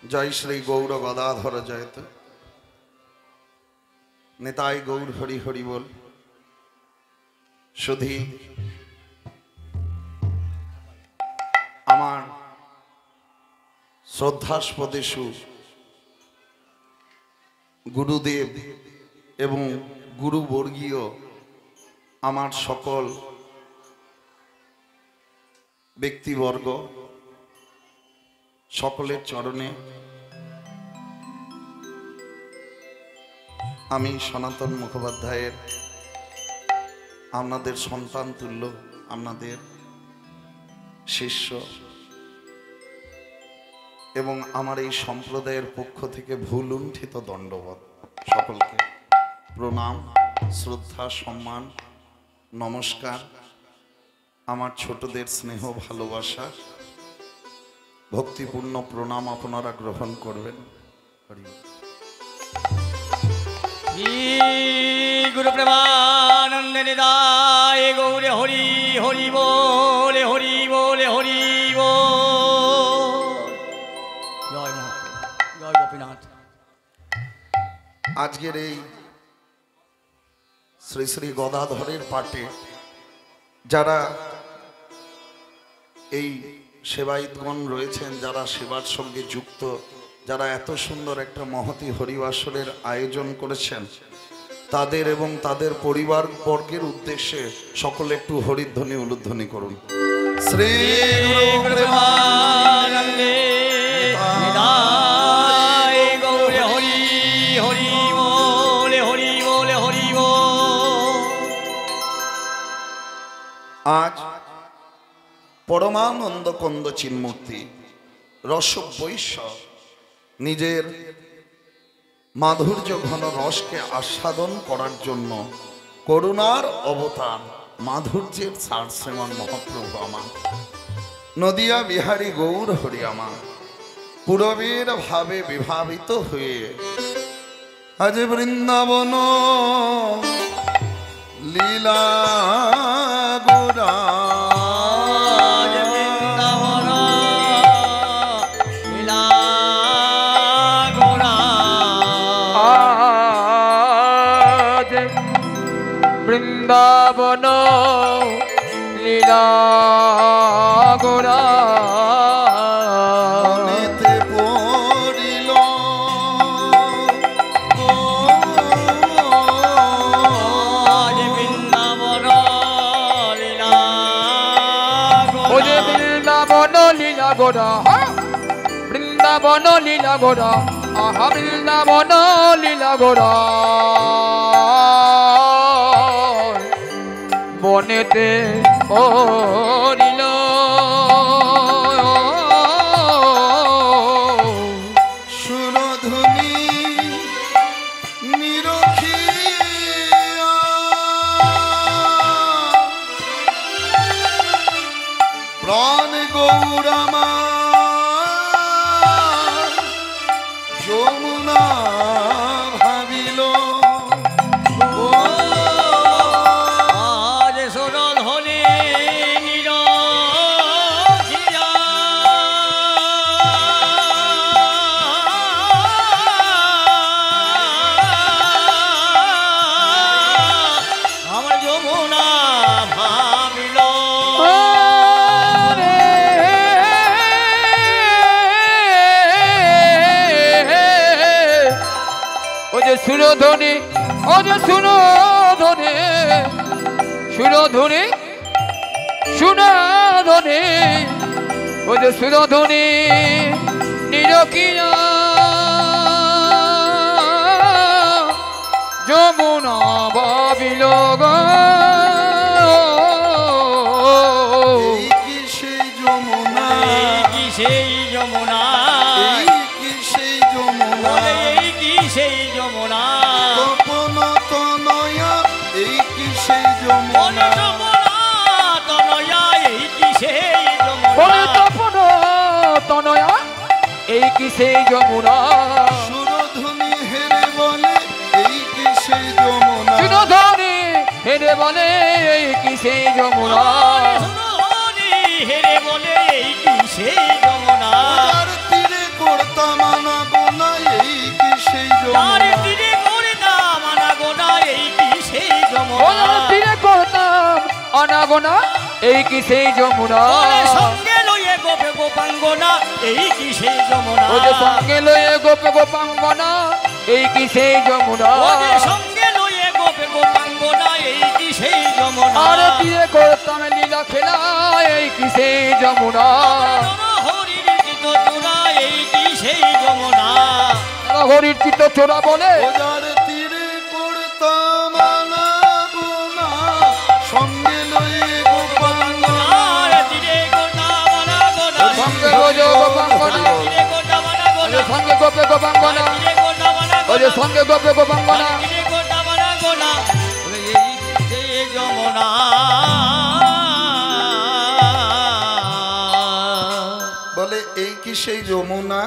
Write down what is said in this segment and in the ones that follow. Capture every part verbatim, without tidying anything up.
जय श्री गौर गदाधर जयत नेताय गौर हरि हरि बोल। शुधी आमार श्रद्धास्पदेशु गुरुदेव एवं गुरुवर्गीय आमार सकल व्यक्तिवर्ग सकलेर चरणे आमी सनातन मुखोपाध्यायेर आपनादेर सन्तान तुल्य आपनादेर शिष्य एवं आमार एई सम्प्रदायेर पक्ष थेके भूलुण्ठित दण्डवत सकलके प्रणाम श्रद्धा सम्मान नमस्कार। आमार छोटोदेर स्नेह भालोबासा भक्तिपूर्ण प्रणाम आपनारा ग्रहण करबेन। गुरु प्रेमानंद निदाय गौरे हरि हरि बोले हरि बोले हरि बोल। जय महाप्रभु जय गोपीनाथ। आजकेर এই শ্রী শ্রী গদাধরের পাঠে যারা এই সেবায়িতগণ রয়েছেন, যারা সেবার সঙ্গে যুক্ত, যারা এত সুন্দর একটা মহতি হরিবাসরের আয়োজন করেছেন, তাদের এবং তাদের পরিবার বর্গের উদ্দেশ্যে সকলে একটু হরিধ্বনি উলুধ্বনি করুন। শ্রী গুরু প্রেমানন্দে নিদায় গৌরে হরি হরি বলে হরি বলে হরি বল। আজ परमानंद कन्द चिन्मूर्ति रस वैश्य निजेर माधुर्य घन रस के आस्वादन करार जन्य करुणार अवतार माधुर्येर सार श्रीमान महाप्रभु आमार नदिया बिहारी गौर हरि आमार पूरबेर भावे विभावित हुए आज वृंदावन लीला गोरा वृंदावन लीला गोरा अनेते पड़िल आज वृंदावन लीला गोरा वृंदावन लीला गोरा वृंदावन लीला गोरा आहा वृंदावन लीला गोरा बनेते पड़िल सुरधुनी निरखिया प्राण गौरमा যমুনা ভাবিল আজ সুরধুনী নিরখিয়া আমার যমুনা ভাবিল सुरधुनी अज सुरधुनी सुरधुनी सुरधुनी अज सुरधुनी निरखिया যমুনা ভাবিল গো এই কি সেই যমুনা এই কি সেই যমুনা এই কি সেই যমুনা এই কি সেই যমুনা তপন তনয়া এই কি সেই যমুনা তনয়া এই কি সেই যমুনা তপন তনয়া এই কি সেই যমুনা সুরধুনী হেরে বলে এই কি সেই যমুনা সুরধুনী হেরে বলে এই কি সেই যমুনা সুরধুনী হেরে বলে এই কি সেই যমুনা তীরে করতাম গোপাঙ্গনা এই কি সেই যমুনা বলে সঙ্গে লইয়ে গোপে গোপাঙ্গনা এই কি সেই যমুনা ও যে সঙ্গে লয়ে গোপে গোপাঙ্গনা এই কি সেই যমুনা বলে সঙ্গে লইয়ে গোপে গোপাঙ্গনা এই কি সেই যমুনা আর বিয়ে করতাম লীলা খেলা এই কি সেই যমুনা হরির চিত চূড়া এই কি সেই যমুনা হরির চিত্ত চোরা বলে ওজার তীরে করতাম আনাগোনা, সঙ্গে লয়ে গোপাঙ্গনা। তীরে গোটা বানা গোনা সঙ্গে রোজ গোপাঙ্গনা তীরে গোটা বানা গোনা সঙ্গে গোপে গোপাঙ্গনা তীরে গোটা বানা ও যে সঙ্গে গোপে গোপাঙ্গনা তীরে গোটা বানা গোনা এই কি সেই যমুনা বলে এই কি সেই যমুনা।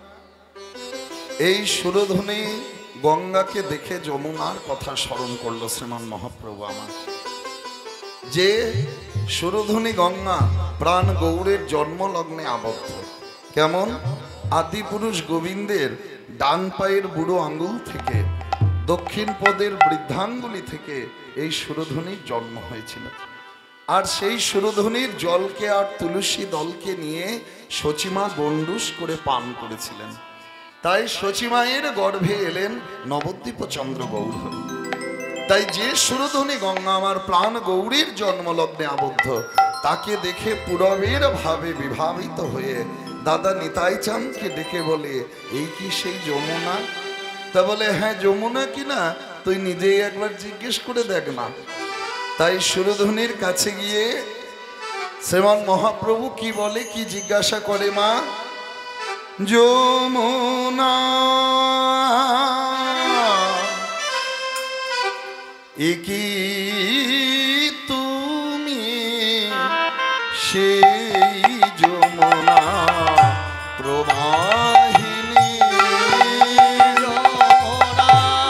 এই সুরধ্বনি গঙ্গাকে দেখে যমুনার কথা স্মরণ করলো শ্রীমান মহাপ্রভু আমার, যে সুরধ্বনি গঙ্গা প্রাণ গৌরের জন্মলগ্নে আবদ্ধ। কেমন? আদি পুরুষ গোবিন্দের ডান পায়ের বুড়ো আঙ্গুল থেকে দক্ষিণ পদের বৃদ্ধাঙ্গুলি থেকে এই সুরধ্বনির জন্ম হয়েছিল। আর সেই সুরধ্বনির জলকে আর তুলসী দলকে নিয়ে শচীমা গণ্ডুস করে পান করেছিলেন। তাই শচীমায়ের গর্ভে এলেন নবদ্বীপ চন্দ্র গৌর। তাই যে সুরধ্বনি গঙ্গা আমার প্রাণ গৌরীর জন্মলগ্নে আবদ্ধ, তাকে দেখে পুরবের ভাবে বিভাবিত হয়ে দাদা নিতাই চাঁদকে ডেকে বলে এই কি সেই যমুনা? তা বলে হ্যাঁ যমুনা কিনা তুই নিজেই একবার জিজ্ঞেস করে দেখ না। তাই সুরধ্বনির কাছে গিয়ে শ্রীমান মহাপ্রভু কি বলে, কি জিজ্ঞাসা করে? মা যমুনা একি তুমি সেই যমুনা প্রবাহিনী। যমুনা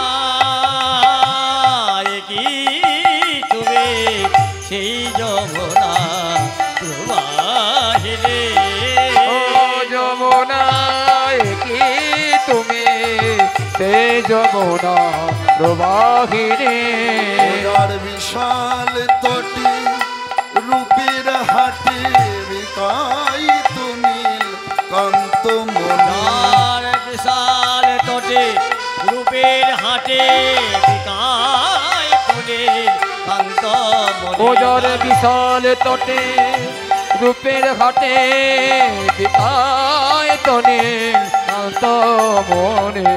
কি তুমি সেই যমুনা প্রবাহিনী ও যমুনা কি তুমি সেই যমুনা প্রবাহিনী ওনার বিশাল তটি রূপের হাটে বিকায়িত নীল কান্ত মনার বিশাল তটে রূপের হাটে বিকায় তোলে কান্ত ওজর বিশাল তটে রূপের হাটে বিকায় তনে শান্ত মনে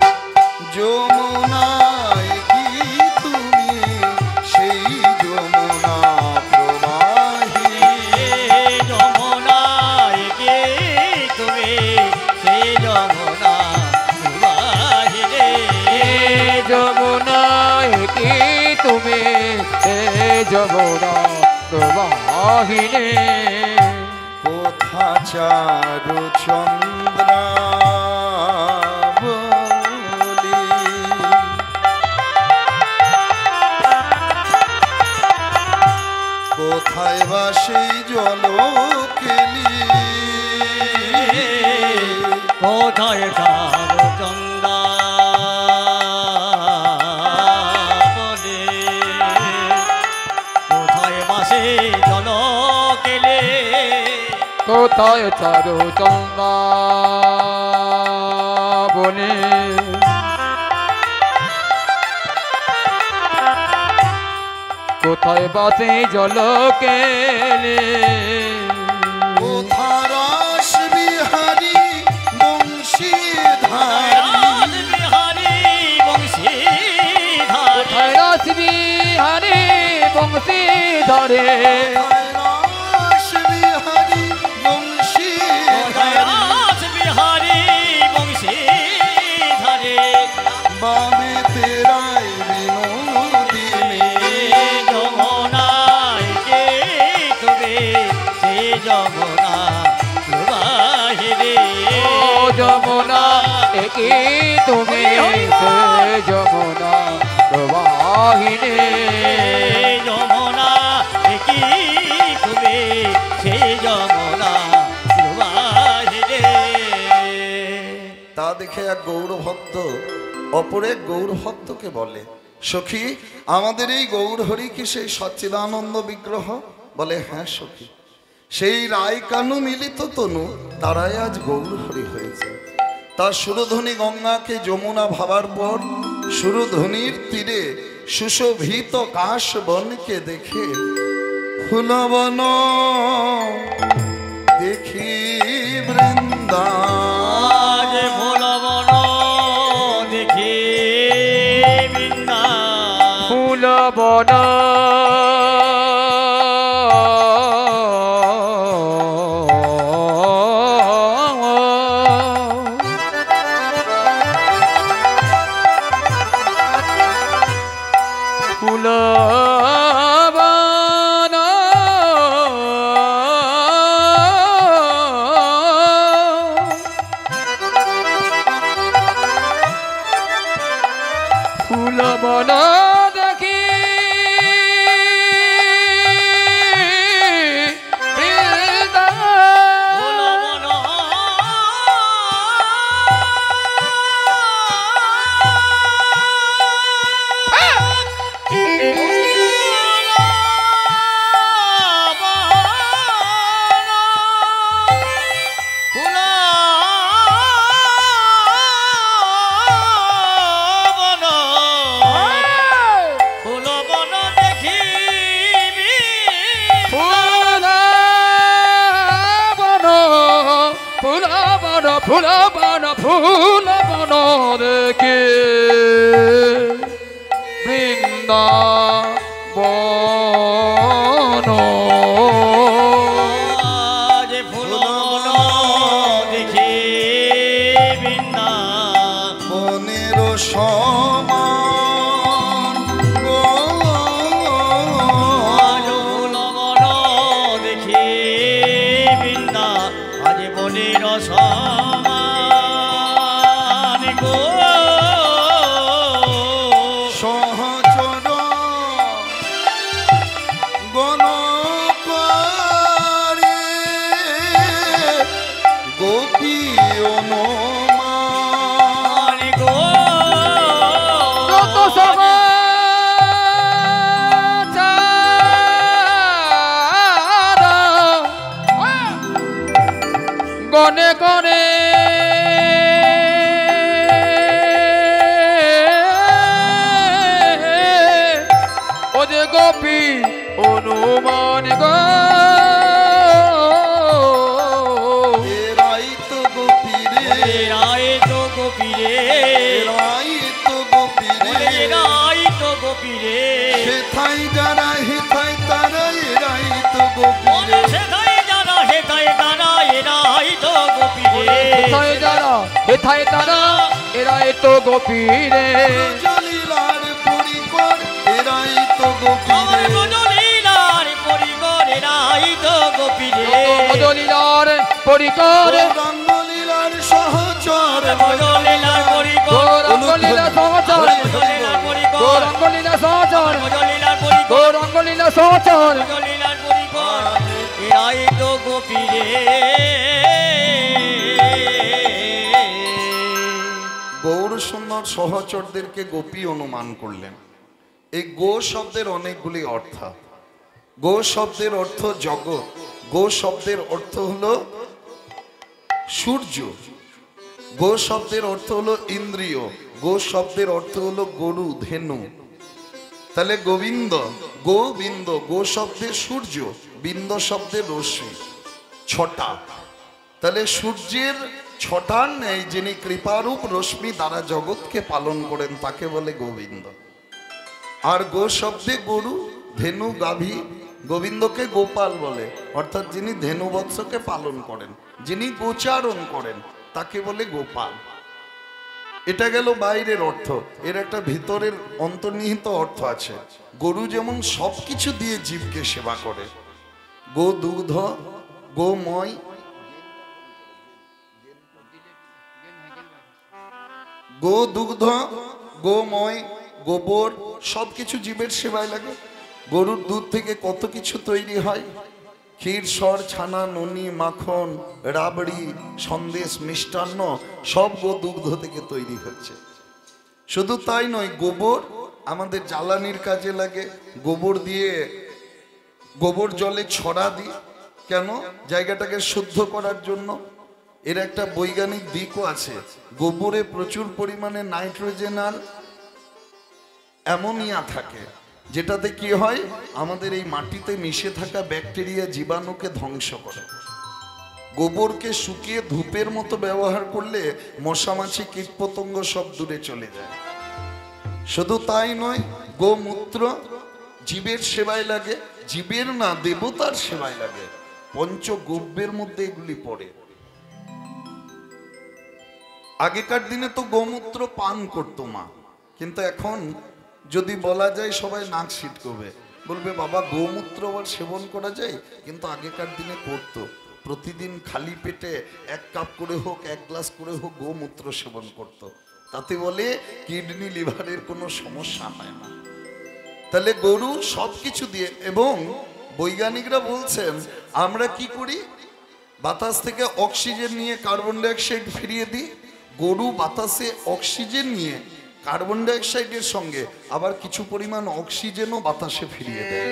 যমুনায় কি তুমি সেই যমুনা প্রবাহিনী। যমুনায় কে তুমি সেই যমুনা প্রবাহিনী যমুনায় কি তুমি হে যমুনা প্রবাহিনী কোথা চারু চন্দ্রাবলী কোথায় বা সেই জল কেলি কোথায় চার চন্দা বলে কোথায় বাসে জল কেলে কোথায় চারু চন্দা বনে কোথায় বাসে জল কেলে কোথা রস বিহারী বংশীধারী বিহারী বংশী কোথায় রস বিহারী বংশী ধরে রস বিহারী বংশীধারী বিহারী বংশী ধরে বাবে তেরাই বিনোদিনী যমুনায় কে তুমি সেই যমুনা প্রবাহিনী ও যমুনা একি তুমি সে যমুনা প্রবাহিনী যমুনা কি তুমি সেই যমুনা প্রবাহিনী তা দেখে এক গৌর ভক্ত অপর এক গৌর ভক্তকে বলে সখী আমাদের এই গৌরহরি কি সেই সচ্চিদানন্দ বিগ্রহ? বলে হ্যাঁ সখী, সেই রায় কানু মিলিত তনু তারাই আজ গৌরহরি হয়েছে। তার সুরধ্বনি গঙ্গাকে যমুনা ভাবার পর সুরধ্বনির তীরে সুশোভিত কাশ বনকে দেখে ফুলবন দেখি বৃন্দা আজ ফুলবন দেখি বৃন্দা ফুল বন ফুল বন ফুল বন দেখে বৃন্দাবন আজ ফুলবন দেখি বৃন্দাবনের সমান গো আজ ফুলবন দেখি বৃন্দা আজ বনের সমান গো সহচর গণকারে গোপী অনুমান গো যত সমাচার গনে গনে ও যে গোপী অনুমান গো এরাই তো গোপী রে রায় তো গোপী রে এরাই তো গোপী রে রায় তো গোপী রে হেথাই যারা হেথাই তারা এরাই তো গোপী রে সেথায় যারা হেথায় তারা এরাই তো গোপী রে হেথায় যারা হেথায় তারা এরাই তো গোপী রে জলিলার পরিকর এরাই তো গোপী আমার রে গজলীলার পরিকর এরাই তো গোপী রে গজলীলার পরিকর রঙ্গলীলার সহচর গজলীলার পরিকর গৌরঙ্গলীলা সহচর গজলীলার পরিকর গৌরঙ্গলীলা সহচর গজলীলার পরিকর গৌরঙ্গলীলা সহচর গজলীলার পরিকর এরাই তো গোপী রে গৌর সুন্দর সহচরদেরকে গোপী অনুমান করলেন। এই গো শব্দের অনেকগুলি অর্থ। গো শব্দের অর্থ জগৎ, গো শব্দের অর্থ হলো সূর্য, গো শব্দের অর্থ হলো ইন্দ্রিয়, গো শব্দের অর্থ হলো গরু ধেনু। তাহলে গোবিন্দ গোবিন্দ, গো শব্দের সূর্য, বিন্দ শব্দের রশ্মি, ছটা। তাহলে সূর্যের ছটার নেই যিনি কৃপারূপ রশ্মি দ্বারা জগৎকে পালন করেন তাকে বলে গোবিন্দ। আর গো শব্দে গরু, ধেনু, গাভী, গোবিন্দকে গোপাল বলে, অর্থাৎ যিনি ধেনু বৎসকে পালন করেন, যিনি গোচারণ করেন তাকে বলে গোপাল। এটা গেল বাইরের অর্থ। এর একটা ভিতরের অন্তর্নিহিত অর্থ আছে। গরু যেমন সব কিছু দিয়ে জীবকে সেবা করে, গো দুগ্ধ, গোময়, গো দুগ্ধ, গোময়, গোবর সবকিছু জীবের সেবায় লাগে। গরুর দুধ থেকে কত কিছু তৈরি হয়, ক্ষীর, সর, ছানা, ননি, মাখন, রাবড়ি, সন্দেশ, মিষ্টান্ন সব গো দুগ্ধ থেকে তৈরি হচ্ছে। শুধু তাই নয়, গোবর আমাদের জ্বালানির কাজে লাগে, গোবর দিয়ে গোবর জলে ছড়া দিই কেন? জায়গাটাকে শুদ্ধ করার জন্য। এর একটা বৈজ্ঞানিক দিকও আছে। গোবরে প্রচুর পরিমাণে নাইট্রোজেন আর অ্যামোনিয়া থাকে, যেটাতে কি হয় আমাদের এই মাটিতে মিশে থাকা ব্যাকটেরিয়া জীবাণুকে ধ্বংস করে। গোবরকে শুকিয়ে ধূপের মতো ব্যবহার করলে মশামাছি কীটপতঙ্গ সব দূরে চলে যায়। শুধু তাই নয়, গোমূত্র জীবের সেবায় লাগে, জীবের না দেবতার সেবায় লাগে। পঞ্চগব্যের মধ্যে এগুলি পড়ে। আগেকার দিনে তো গোমূত্র পান করতো মা, কিন্তু এখন যদি বলা যায় সবাই নাক ছিটকবে, বলবে বাবা গোমূত্র আবার সেবন করা যায়? কিন্তু আগেকার দিনে করতো। প্রতিদিন খালি পেটে এক কাপ করে হোক, এক গ্লাস করে হোক গোমূত্র সেবন করত। তাতে বলে কিডনি লিভারের কোনো সমস্যা হয় না। তাহলে গরু সব কিছু দিয়ে, এবং বৈজ্ঞানিকরা বলছেন আমরা কি করি, বাতাস থেকে অক্সিজেন নিয়ে কার্বন ডাইঅক্সাইড ফিরিয়ে দিই। গরু বাতাসে অক্সিজেন নিয়ে কার্বন ডাইঅক্সাইডের সঙ্গে আবার কিছু পরিমাণ অক্সিজেনও বাতাসে ফিরিয়ে দেয়,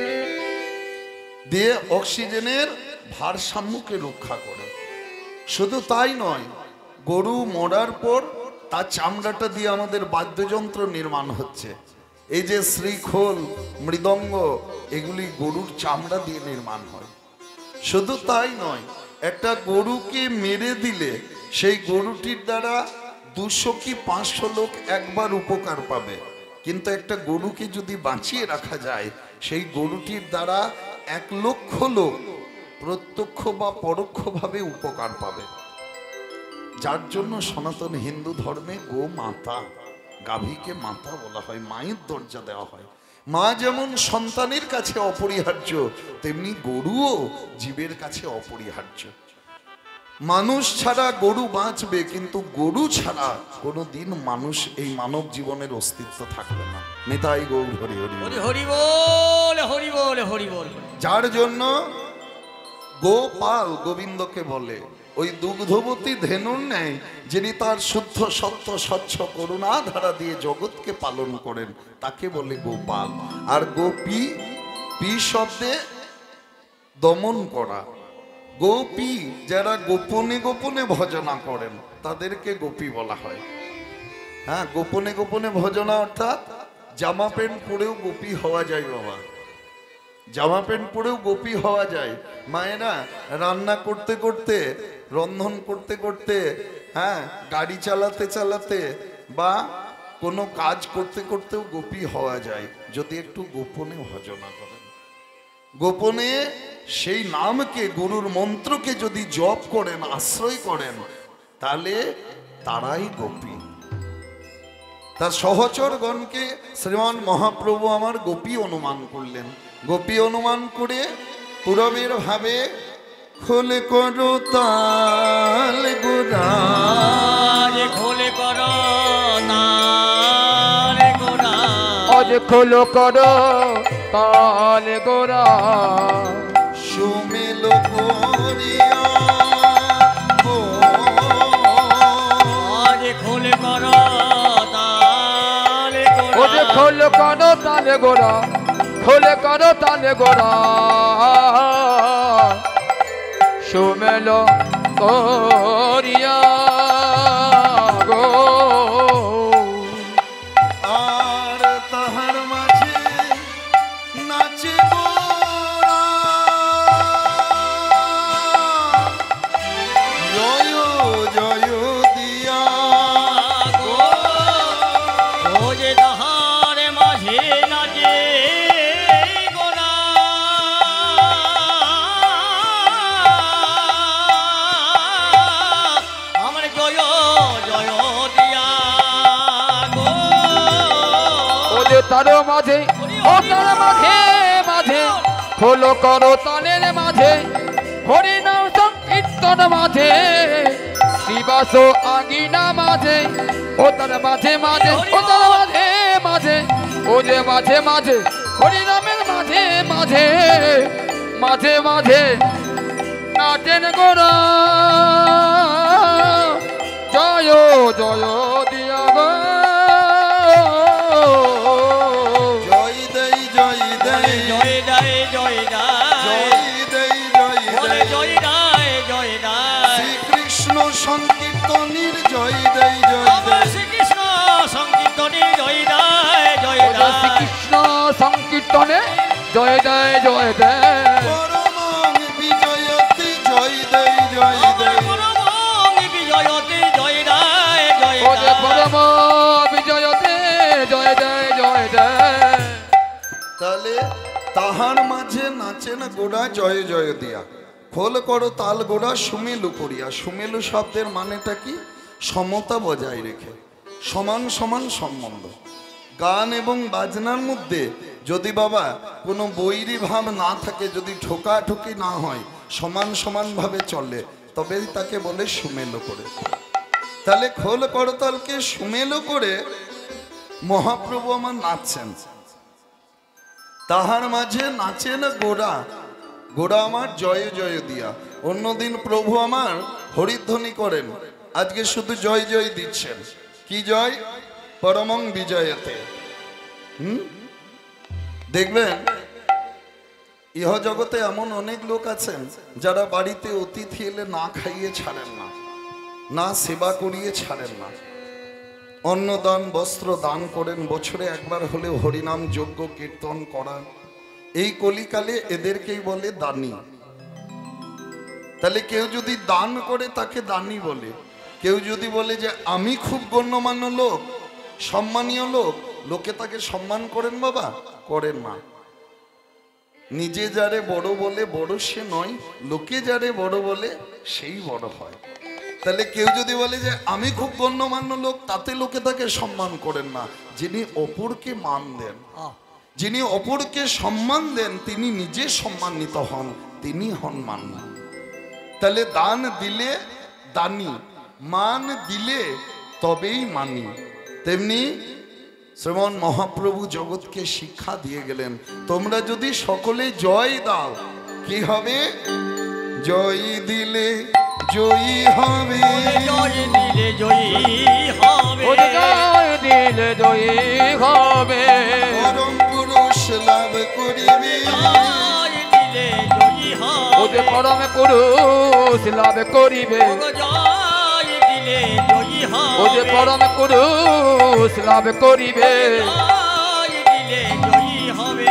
দিয়ে অক্সিজেনের ভারসাম্যকে রক্ষা করে। শুধু তাই নয়, গরু মরার পর তার চামড়াটা দিয়ে আমাদের বাদ্যযন্ত্র নির্মাণ হচ্ছে। এই যে শ্রীখোল, মৃদঙ্গ, এগুলি গরুর চামড়া দিয়ে নির্মাণ হয়। শুধু তাই নয়, একটা গরুকে মেরে দিলে সেই গরুটির দ্বারা দুশো কি পাঁচশো লোক একবার উপকার পাবে, কিন্তু একটা গরুকে যদি বাঁচিয়ে রাখা যায় সেই গরুটির দ্বারা এক লক্ষ লোক প্রত্যক্ষ বা পরোক্ষভাবে উপকার পাবে। যার জন্য সনাতন হিন্দু ধর্মে গো মাতা, গাভীকে মাতা বলা হয়, মায়ের দরজা দেওয়া হয়। মা যেমন সন্তানের কাছে অপরিহার্য, তেমনি গরুও জীবের কাছে অপরিহার্য। মানুষ ছাড়া গরু বাঁচবে, কিন্তু গরু ছাড়া কোনো দিন মানুষ এই মানব জীবনের অস্তিত্ব থাকবে না। নিতাই গৌর হরি হরি হরি হরি বল, হরি বল, হরি বল। যার জন্য গোপাল গোবিন্দকে বলে, ওই দুগ্ধবতী ধেনুর ন্যায় যিনি তার শুদ্ধ সত্য স্বচ্ছ করুণা ধারা দিয়ে জগৎকে পালন করেন, তাকে বলে গোপাল। আর গোপী, পি শব্দে দমন করা। গোপী যারা গোপনে গোপনে ভজনা করেন তাদেরকে গোপী বলা হয়। হ্যাঁ, গোপনে গোপনে ভজনা অর্থাৎ জামা প্যান্ট পরেও গোপী হওয়া যায় বাবা, জামা প্যান্ট পরেও গোপী হওয়া যায়। মায়েরা রান্না করতে করতে, রন্ধন করতে করতে, হ্যাঁ গাড়ি চালাতে চালাতে বা কোনো কাজ করতে করতেও গোপী হওয়া যায়, যদি একটু গোপনে ভজনা করেন। গোপনে সেই নামকে, গুরুর মন্ত্রকে যদি জপ করেন, আশ্রয় করেন, তাহলে তারাই গোপী। তার সহচরগণকে শ্রীমান মহাপ্রভু আমার গোপী অনুমান করলেন। গোপী অনুমান করে পূরবের ভাবে খোলে করো তাল গোরা, খোলে করো তাল গোরা, আজ খোলো করো তাল গোরা, সুমেল করিয়া গো, আজ খোলে করো তাল গোরা, ওরে খোলো করো তাল গোরা, খোলে করো তাল গোরা, সুমেলো করিয়া গো। আর তাহার মাঝে নাচে গোরা, জয় জয় দিয়া গো, ও যে তাহার মাঝে নাচে গোরা, আমার জয় জয় দিয়া গো। ওরে তার মাঝে, ও তার মাঝে মাঝে, খোলো করো তালের মাঝে, হরিনাম সংকীর্তন মাঝে, শিবাস আঙ্গিনা মাঝে, ও তার মাঝে মাঝে, ও তার মাঝে মাঝে, ও যে মাঝে মাঝে, হরিনামের মাঝে মাঝে, মাঝে মাঝে নাচেন গোরা, জয় জয় দিয়া গো। সংকীর্তনীর জয় দেয় জয় আমার দেয় শ্রীকৃষ্ণ সংকীর্তনের জয় দেয় জয় ওরে দেয় শ্রীকৃষ্ণ সংকীর্তনে জয় দেয় জয় দেয় পরমং বিজয়তে জয় দেয় জয় আমার দেয় পরমং বিজয়তে জয় দেয় জয় ওরে দেয় পরম বিজয়তে জয় দেয় জয় দেয় তাহলে তাহার মাঝে নাচেন গোড়া জয় জয় দিয়া খোল করো তাল গোড়া সুমেলু করিয়া সুমেলু শব্দের মানেটা কি সমতা বজায় রেখে সমান সমান সম্বন্ধ গান এবং বাজনার মধ্যে যদি বাবা কোনো বৈরী ভাব না থাকে যদি ঠোকাঠুকি না হয় সমান সমানভাবে চলে তবেই তাকে বলে সুমেলু করে তাহলে খোল করতালকে সুমেলু করে মহাপ্রভু আমার নাচছেন তাহার মাঝে নাচেন গোড়া গোড়া আমার জয় জয় দিয়া অন্যদিন প্রভু আমার হরিধ্বনি করেন আজকে শুধু জয় জয় দিচ্ছেন কি জয় পরমং বিজয়তে হুম দেখবেন ইহ জগতে এমন অনেক লোক আছেন যারা বাড়িতে অতিথি এলে না খাইয়ে ছাড়েন না না সেবা করিয়ে ছাড়েন না অন্নদান বস্ত্র দান করেন বছরে একবার হলে হরিনাম যজ্ঞ কীর্তন করান এই কলিকালে এদেরকেই বলে দানী তাহলে কেউ যদি দান করে তাকে দানী বলে কেউ যদি বলে যে আমি খুব গণ্যমান্য লোক সম্মানীয় লোক লোকে তাকে সম্মান করেন বাবা করেন না নিজে যারে বড় বলে বড় সে নয় লোকে যারে বড় বলে সেই বড় হয় তাহলে কেউ যদি বলে যে আমি খুব গণ্যমান্য লোক তাতে লোকে তাকে সম্মান করেন না যিনি অপরকে মান দেন যিনি অপরকে সম্মান দেন তিনি নিজে সম্মানিত হন তিনি হন মান্য তাহলে দান দিলে দানি মান দিলে তবেই মানি তেমনি শ্রীমন মহাপ্রভু জগৎকে শিক্ষা দিয়ে গেলেন তোমরা যদি সকলে জয় দাও কি হবে জয় দিলে জয়ী হবে জয় দিলে জয়ী হবে ওরে জয় দিলে জয়ী হবে পরম পুরুষ লাভ করিবে জয় দিলে জয়ী হবে ওরে পরম পুরুষ লাভ করিবে জয় দিলে জয়ী হবে ওরে পরম পুরুষ লাভ করিবে জয় দিলে জয়ী হবে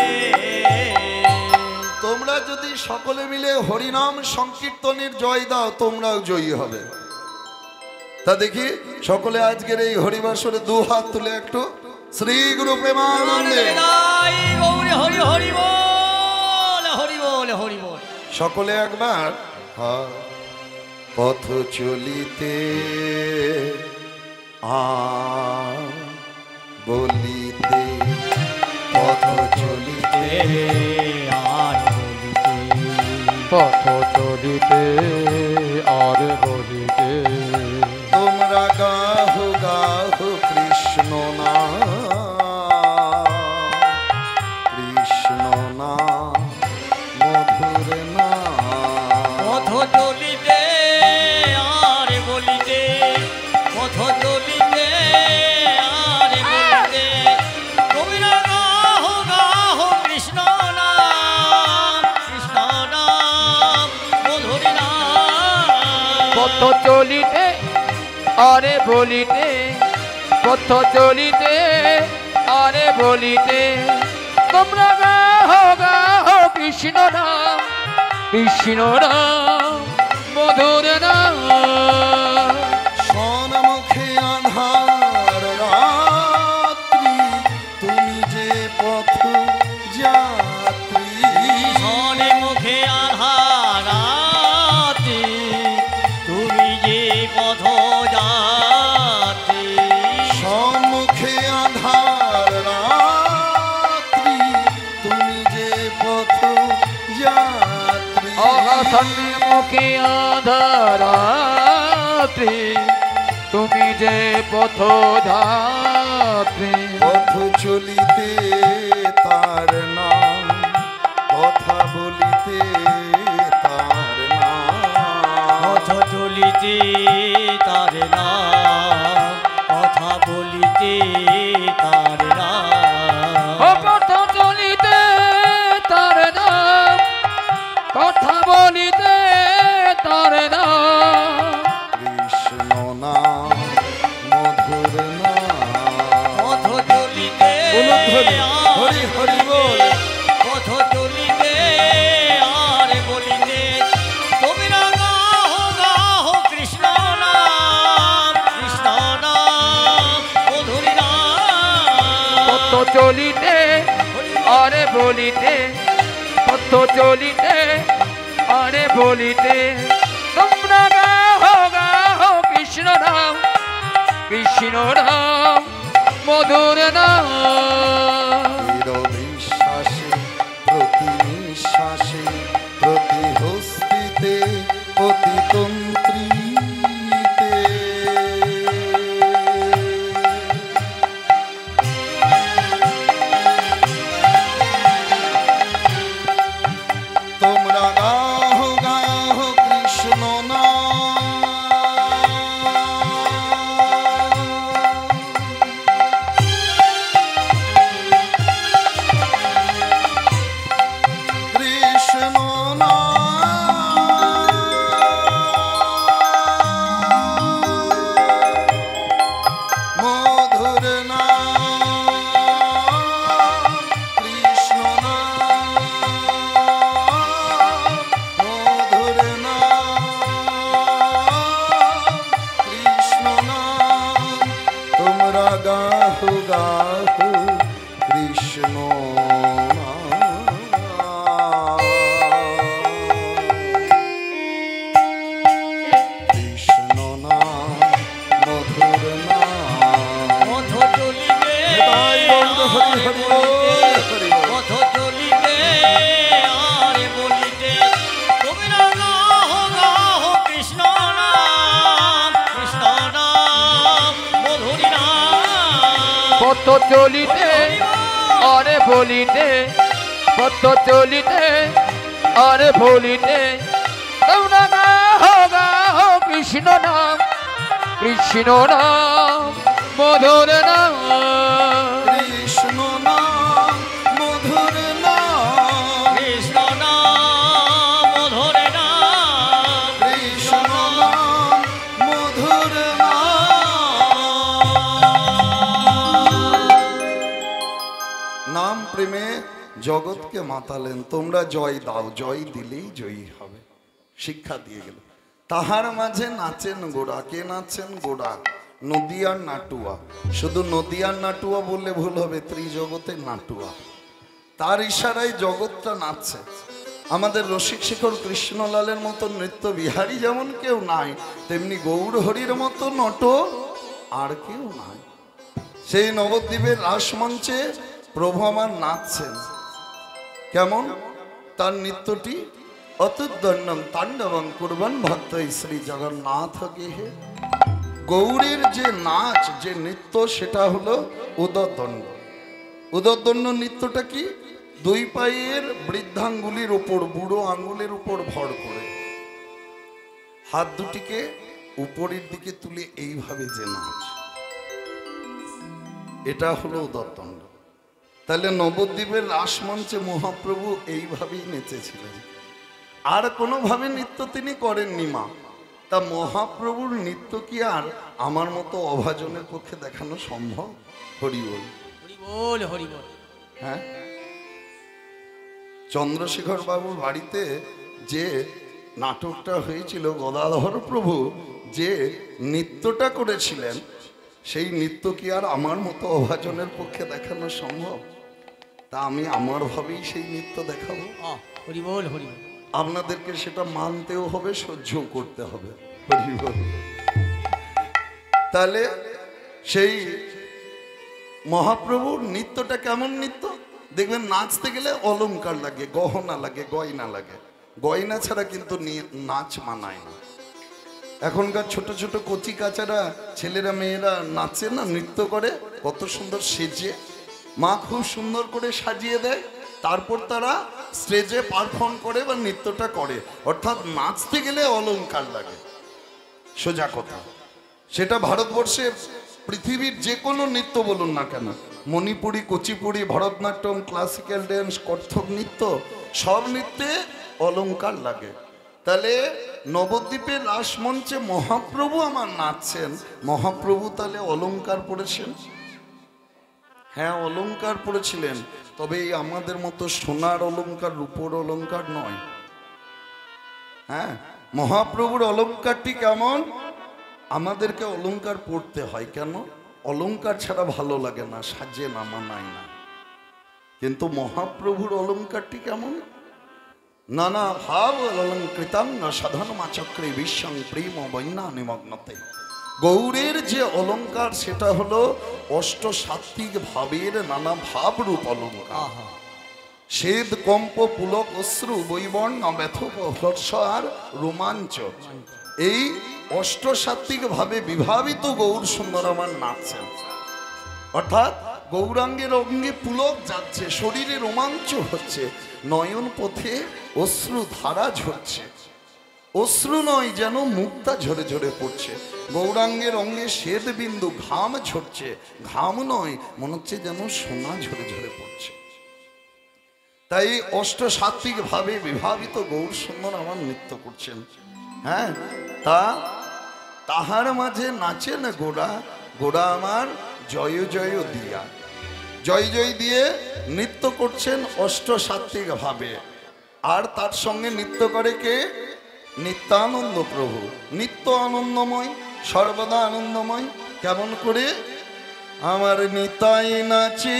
তোমরা যদি সকলে মিলে হরিনাম সংকীর্তনের জয় দাও তোমরাও জয়ী হবে তা দেখি সকলে আজকের এই হরিবাসরে দু হাত তুলে একটু শ্রী গুরু প্রেমানন্দে জয় গৌরী হরি হরি বল হরি বল হরি বল সকলে একবার হ্যাঁ। পথ চলিতে আ বলিতে পথ চলিতে আর বলিতে পথ চলিতে আর বলিতে তোমরা গাহ গাহ কৃষ্ণ না কৃষ্ণ না মধুর না পথ চলিতে আর বলিতে পথ চলিতে আর বলিতে কবিরা গাহ গাহ কৃষ্ণ নাম কৃষ্ণ নাম মধুর নাম পথ চলিতে আরে বলিতে পথ চলিতে আরে বলিতে তোমরা গাহ গাহ কৃষ্ণ নাম কৃষ্ণ নাম মধুর নাম সন্মুখে আন্ধার রাত্রি তুমি যে পথ যাত্রী সনে মুখে আধারাতে তুমি যে পথ যাত্রী সম্মুখে আন্ধার রাত্রি তুমি যে পথ যাত্রী সম্মুখে আধারাত্রি তুমি যে পথ যাত্রী পথ চলিতে তার নাম কথা বলিতে তার নাম পথ চলিতে তার নাম কথা বলিতে তার নাম ও পথ চলিতে তার নাম কথা বলিতে তার নাম কৃষ্ণ নাম হরি হরি হরি বল। পথ চলিতে আর বলিতে তোমরা গাও গাও কৃষ্ণ নাম কৃষ্ণ নাম মধুর নাম। পথ চলিতে আরে বলিতে পথ চলিতে আরে বলিতে তোমরা গাও গাও কৃষ্ণ নাম কৃষ্ণ নাম মধুর নাম। দৃঢ় বিশ্বাসে প্রতি নিঃশ্বাসে প্রতি হস্তিতে প্রতি তন্ত্রীতে তোমরা গাও গাও কৃষ্ণ নাম কৃষ্ণ নাম মধুর নাম কৃষ্ণ নাম মধুর নাম কৃষ্ণ নাম তোমরা গাহু গাহু কৃষ্ণ নাম কৃষ্ণ নাম মধুর নাম। পথ চলিতে নিতাই গৌর হরি হরি বল, হরি বল। পথ চলিতে আর বলিতে তোমরা গাও গাও কৃষ্ণ নাম কৃষ্ণ নাম মধুর নাম। পথ চলিতে আরে বলিতে পথ চলিতে আরে বলিতে তোমরা গাও গাও কৃষ্ণ নাম কৃষ্ণ নাম মধুর নাম। কৃষ্ণ নাম মধুর নাম কৃষ্ণ নাম মধুর নাম। কৃষ্ণ নাম মধুর নাম। নাম প্রেমে জগৎকে মাতালেন তোমরা জয় দাও জয় দিলেই জয়ী হবে শিক্ষা দিয়ে গেল। তাহার মাঝে নাচেন গোড়া কে নাচেন গোড়া নদিয়ার নাটুয়া শুধু নদিয়ার নাটুয়া বললে ভুল হবে ত্রিজগতের নাটুয়া তার ইশারায় জগৎটা নাচছে। আমাদের রসিক শেখর কৃষ্ণলালের মতো নৃত্য বিহারী যেমন কেউ নাই তেমনি গৌর হরির মতো নট আর কেউ নাই। সেই নবদ্বীপের রাসমঞ্চে প্রভু আমার নাচছেন কেমন তার নৃত্যটি অতুদ্দণ্ডম তাণ্ডবং কুর্বন ভক্ত শ্রী জগন্নাথ গেহে। গৌরীর যে নাচ যে নৃত্য সেটা হলো উদদণ্ড। উদদণ্ড নৃত্যটা কি দুই পায়ের বৃদ্ধাঙ্গুলির উপর বুড়ো আঙ্গুলের উপর ভর করে হাত দুটিকে উপরের দিকে তুলে এইভাবে যে নাচ এটা হলো উদদণ্ড। তাহলে নবদ্বীপের রাসমঞ্চে মহাপ্রভু এইভাবেই নেচেছিলেন আর কোনোভাবে নৃত্য তিনি করেননি মা। তা মহাপ্রভুর নৃত্য কি আর আমার মতো অভাজনের পক্ষে দেখানো সম্ভব? হরি বল হরি বল হরি বল। হ্যাঁ চন্দ্রশেখর বাবুর বাড়িতে যে নাটকটা হয়েছিল গদাধর প্রভু যে নৃত্যটা করেছিলেন সেই নৃত্য কি আর আমার মতো অভাজনের পক্ষে দেখানো সম্ভব? তা আমি আমার ভাবেই সেই নৃত্য দেখাবো। আহ, হরি বল হরি বল। আপনাদেরকে সেটা মানতেও হবে সহ্য করতে হবে। হরি বল। তাহলে সেই মহাপ্রভুর নৃত্যটা কেমন নৃত্য দেখবেন নাচতে গেলে অলংকার লাগে গহনা লাগে গয়না লাগে গয়না ছাড়া কিন্তু নাচ মানায় না। এখনকার ছোট ছোট কচি কাচারা ছেলেরা মেয়েরা নাচে না নৃত্য করে কত সুন্দর সেজে মা খুব সুন্দর করে সাজিয়ে দেয় তারপর তারা স্টেজে পারফর্ম করে বা নৃত্যটা করে অর্থাৎ নাচতে গেলে অলংকার লাগে সোজা কথা। সেটা ভারতবর্ষে পৃথিবীর যে কোনো নৃত্য বলুন না কেন মণিপুরি কুচিপুড়ি ভরতনাট্যম ক্লাসিক্যাল ড্যান্স কত্থক নৃত্য সব নৃত্যে অলংকার লাগে। তাহলে নবদ্বীপের রাসমঞ্চে মহাপ্রভু আমার নাচছেন মহাপ্রভু তাহলে অলংকার পড়েছেন হ্যাঁ অলংকার পরেছিলেন, তবে এই আমাদের মতো সোনার অলংকার রূপোর অলংকার নয়। হ্যাঁ, মহাপ্রভুর অলংকারটি কেমন? আমাদেরকে অলংকার পড়তে হয় কেন? অলংকার ছাড়া ভালো লাগে না, সাজে না, মানায় না। কিন্তু মহাপ্রভুর অলংকারটি কেমন? নানা ভাব অলঙ্কৃতাঙ্গ সাধনমা চক্রে বিশ্বং প্রেম বন্যা নিমগ্নতে। গৌরের যে অলংকার সেটা হলো অষ্টসাত্ত্বিক ভাবের নানা ভাব রূপ অলংকার। শ্বেদ কম্প পুলক অশ্রু বৈবর্ণ ব্যথক হর্ষ আর রোমাঞ্চ, এই অষ্টসাত্ত্বিক ভাবে বিভাবিত গৌর সুন্দর আমার নাচছেন। অর্থাৎ গৌরাঙ্গের অঙ্গে পুলক যাচ্ছে, শরীরে রোমাঞ্চ হচ্ছে, নয়ন পথে অশ্রু ধারা ঝরছে। অশ্রু নয়, যেন মুক্তা ঝরে ঝরে পড়ছে। গৌরাঙ্গের অঙ্গে শ্বেত বিন্দু ঘাম ঝরছে, ঘাম নয়, মনে হচ্ছে যেন সোনা ঝরে ঝরে পড়ছে। তাই অষ্টসাত্ত্বিক ভাবে বিভাবিত গৌর সুন্দর আমার নৃত্য করছেন। হ্যাঁ, তা তাহার মাঝে নাচেন গোড়া, গোড়া আমার জয় জয় দিয়া, জয় জয় দিয়ে নৃত্য করছেন অষ্টসাত্ত্বিক ভাবে। আর তার সঙ্গে নৃত্য করে কে? নিত্যানন্দ প্রভু। নিত্য আনন্দময়, সর্বদা আনন্দময়। কেমন করে? আমার নিতাই নাচে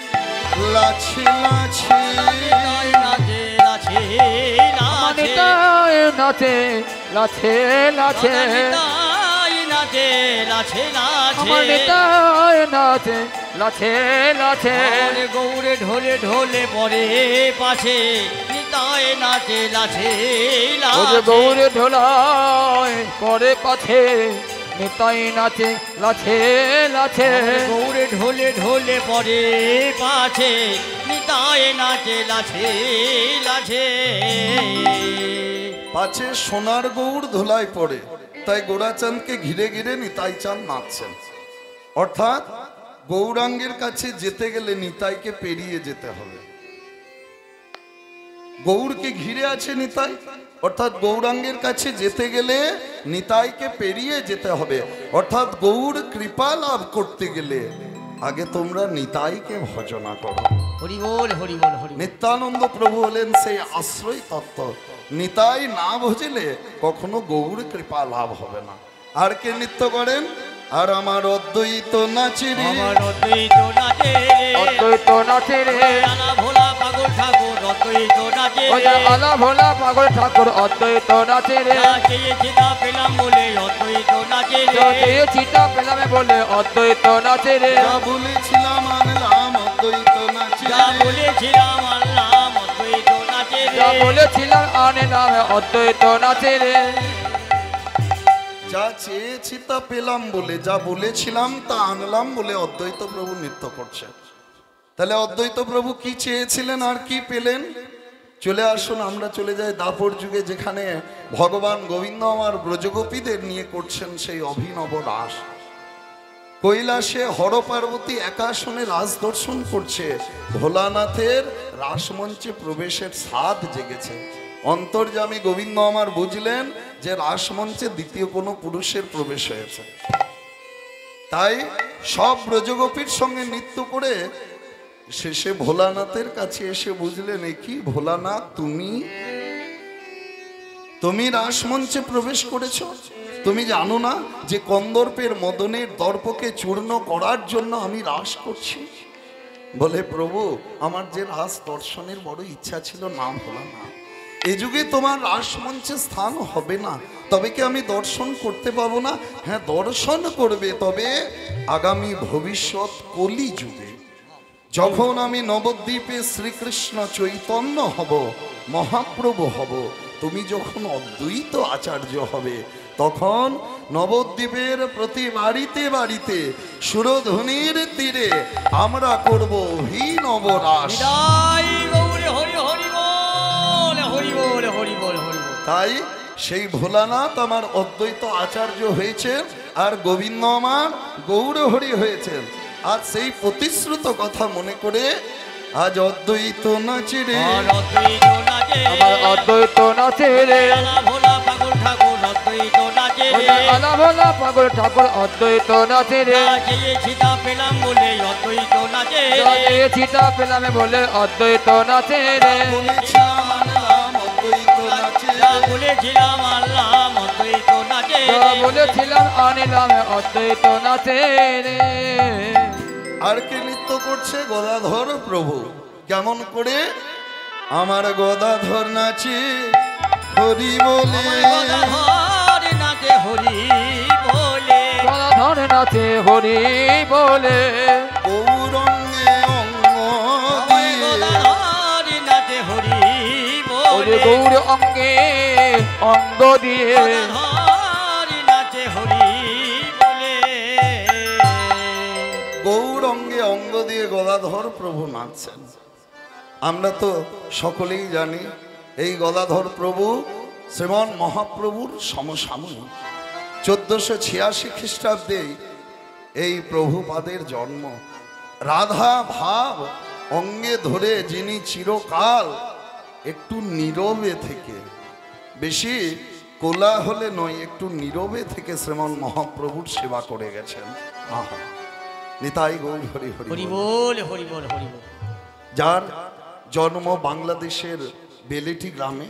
লাছে লাছে, নাচে লাচে লাচে, নিতাই নাচে লাছে লাছে, নিতাই নাচে লাচে লাচে, আমার নিতাই নাচে লাছে লাছে। ওরে গৌরে ঢোলে ঢোলে পরে পাছে, নিতাই নাচে লাচে ওরে লাচে। গৌরে ঢোলায় পরে পাছে, নিতাই নাচে লাছে লাছে। গৌরে ঢোলে ঢোলে পরে পাছে, নিতাই নাচে লাচে লাচে। পাছে সোনার গৌড় ধোলায় পড়ে, তাই গোড়াচাঁদকে ঘিরে ঘিরে নিতাই চাঁদ নাচছেন। অর্থাৎ গৌরাঙ্গের কাছে যেতে গেলে নিতাইকে পেরিয়ে যেতে হবে। গৌরকে ঘিরে আছে নিতাই, অর্থাৎ গৌরাঙ্গের কাছে যেতে গেলে নিতাইকে পেরিয়ে যেতে হবে। অর্থাৎ গৌর কৃপা লাভ করতে গেলে আগে তোমরা নিতাইকে ভজনা করো। হরি বল হরি বল হরি বল। নিত্যানন্দ প্রভু হলেন সেই আশ্রয় তত্ত্ব। নিতাই না ভজলে কখনো গৌর কৃপা লাভ হবে না। আর কে নৃত্য করেন? আর আমার অদ্বৈত নাচে রে, আমার অদ্বৈত নাচে রে, অদ্বৈত নাচে রে, আলা ভোলা পাগল ঠাকুর অদ্বৈত নাচে ওই যে রে। আলা ভোলা পাগল ঠাকুর অদ্বৈত নাচে রে। যা চেয়েছি তা পেলাম বলে অদ্বৈত নাচে রে। চেয়েছি তা পেলাম বলে অদ্বৈত নাচে রে। যা বলেছিলাম আনলাম অদ্বৈত নাচে যা রে। বলেছিলাম আল্লাহ অদ্বৈত নাচে যা রে। বলেছিলাম আনলাম অদ্বৈত নাচে রে। যা চেয়েছি তা পেলাম বলে, যা বলেছিলাম তা আনলাম বলে অদ্বৈত প্রভু নৃত্য করছে। তাহলে অদ্বৈত প্রভু কি চেয়েছিলেন আর কি পেলেন? চলে আসুন আমরা চলে যাই দাপর যুগে, যেখানে ভগবান গোবিন্দ আমার ব্রজগোপীদের নিয়ে করছেন সেই অভিনব রাস। কৈলাসে হর পার্বতী একাশনে রাস দর্শন করছে। ভোলানাথের রাসমঞ্চে প্রবেশের স্বাদ জেগেছে। অন্তর্যামী গোবিন্দ আমার বুঝলেন যে রাসমঞ্চে দ্বিতীয় কোনো পুরুষের প্রবেশ হয়েছে। তাই সব ব্রজগোপীর সঙ্গে নৃত্য করে শেষে ভোলানাথের কাছে এসে বুঝলেন, এ কি ভোলানাথ, তুমি তুমি রাসমঞ্চে প্রবেশ করেছ? তুমি জানো না যে কন্দর্পের মদনের দর্পকে চূর্ণ করার জন্য আমি রাস করছি? বলে, প্রভু আমার যে রাস দর্শনের বড় ইচ্ছা ছিল, না ভোলানাথ, এ যুগে তোমার রাসমঞ্চে স্থান হবে না, তবে কি আমি দর্শন করতে পাবো না? হ্যাঁ, দর্শন করবে, তবে আগামী ভবিষ্যৎ কলি যুগে, যখন আমি নবদ্বীপে শ্রীকৃষ্ণ চৈতন্য হব, মহাপ্রভু হব, তুমি যখন অদ্বৈত আচার্য হবে, তখন নবদ্বীপের প্রতি বাড়িতে বাড়িতে সুরধ্বনির তীরে আমরা করব অভিনব রাস। নিতাই গৌরে হরি হরি বল হরি বল হরি বল হরি বল। তাই সেই ভোলানাথ আমার অদ্বৈত আচার্য হয়েছেন, আর গোবিন্দ আমার গৌরহরি হয়েছেন। আর সেই প্রতিশ্রুত কথা মনে করে আজ অদ্বৈত নাচে রে, আর অদ্বৈত নাচে, আমার অদ্বৈত নাচে রে, আলা ভোলা পাগল ঠাকুর অদ্বৈত নাচে নাচে রে ওটা আলা ভোলা পাগল ঠাকুর অদ্বৈত নাচে রে নাচে সীতা পেলাম বলে অদ্বৈত নাচে রে চিতা পেলামে বলে অদ্বৈত নাচে রে বলেছিলাম আনলাম অদ্বৈত নাচে যা বলেছিলাম আল্লাহ অদ্বৈত নাচে যা রে বলেছিলাম আনিলাম অদ্বৈত নাচে রে আর কে নৃত্য করছে? গদাধর প্রভু। কেমন করে? আমার গদাধর নাচে হরি বলে, গদাধর নাচে হরি বলে গদাধর নাচে হরি বলে গৌরঙ্গে অঙ্গ দিয়ে গদাধর নাচে হরি ওরে বলে গৌর অঙ্গে অঙ্গ দিয়ে গদাধর নাচে হরি বলে গৌরঙ্গে অঙ্গ দিয়ে গদাধর প্রভু নাচছেন। আমরা তো সকলেই জানি এই গদাধর প্রভু শ্রীমন মহাপ্রভুর সমসাময়িক। চোদ্দশো ছিয়াশি খ্রিস্টাব্দে এই প্রভুপাদের জন্ম। রাধা ভাব অঙ্গে ধরে যিনি চিরকাল একটু নীরবে থেকে, বেশি কোলাহলে নয়, একটু নীরবে থেকে শ্রীমন মহাপ্রভুর সেবা করে গেছেন। আহা, নিতাই গৌর হরি হরি হরি বল। বল হরি বল হরি বল যার জন্ম বাংলাদেশের বেলেটি গ্রামে,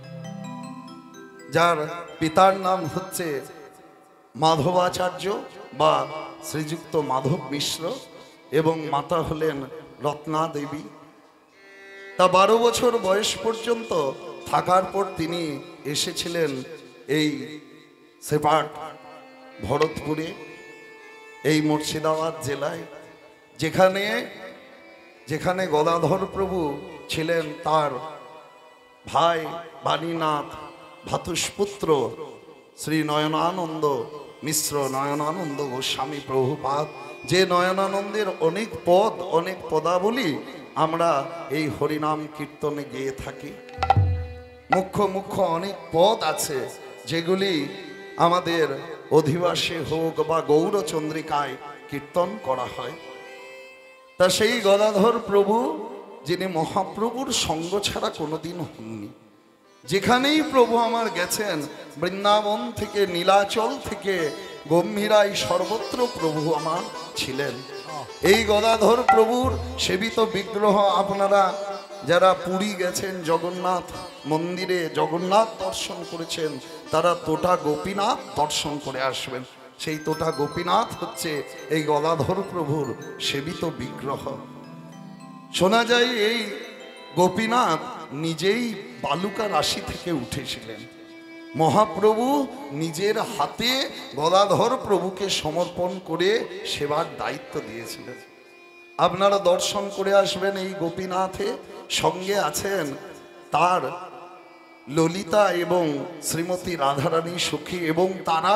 যার পিতার নাম হচ্ছে মাধবাচার্য বা শ্রীযুক্ত মাধব মিশ্র এবং মাতা হলেন রত্না দেবী। তা বারো বছর বয়স পর্যন্ত থাকার পর তিনি এসেছিলেন এই সেপাট ভরতপুরে, এই মুর্শিদাবাদ জেলায়, যেখানে যেখানে গদাধর প্রভু ছিলেন তার ভাই বাণীনাথ ভাতুষপুত্র শ্রী নয়নানন্দ মিশ্র, নয়নানন্দ গোস্বামী প্রভুপাদ, যে নয়নানন্দের অনেক পদ, অনেক পদাবলী আমরা এই হরিনাম কীর্তনে গেয়ে থাকি। মুখ্য মুখ্য অনেক পদ আছে যেগুলি আমাদের অধিবাসে হোক বা গৌরচন্দ্রিকায় কীর্তন করা হয়। তা সেই গদাধর প্রভু যিনি মহাপ্রভুর সঙ্গ ছাড়া কোনোদিন হননি, যেখানেই প্রভু আমার গেছেন, বৃন্দাবন থেকে নীলাচল থেকে গম্ভীরাই সর্বত্র প্রভু আমার ছিলেন। এই গদাধর প্রভুর সেবিত বিগ্রহ আপনারা যারা পুরী গেছেন জগন্নাথ মন্দিরে জগন্নাথ দর্শন করেছেন, তারা তোটা গোপীনাথ দর্শন করে আসবেন। সেই তোটা গোপীনাথ হচ্ছে এই গদাধর প্রভুর সেবিত বিগ্রহ। শোনা যায় এই গোপীনাথ নিজেই বালুকা রাশি থেকে উঠেছিলেন। মহাপ্রভু নিজের হাতে গদাধর প্রভুকে সমর্পণ করে সেবার দায়িত্ব দিয়েছিলেন। আপনারা দর্শন করে আসবেন এই গোপীনাথে। সঙ্গে আছেন তার ললিতা এবং শ্রীমতী রাধারানী সখী, এবং তারা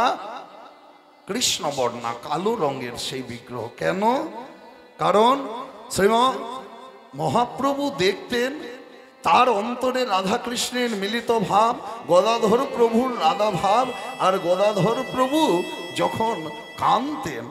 কৃষ্ণবর্ণা কালো রঙের সেই বিগ্রহ। কেন? কারণ শ্রীম মহাপ্রভু দেখতেন তার অন্তরে রাধা কৃষ্ণের মিলিত ভাব, গদাধর প্রভুর রাধা ভাব, আর গদাধর প্রভু যখন কাঁদতেন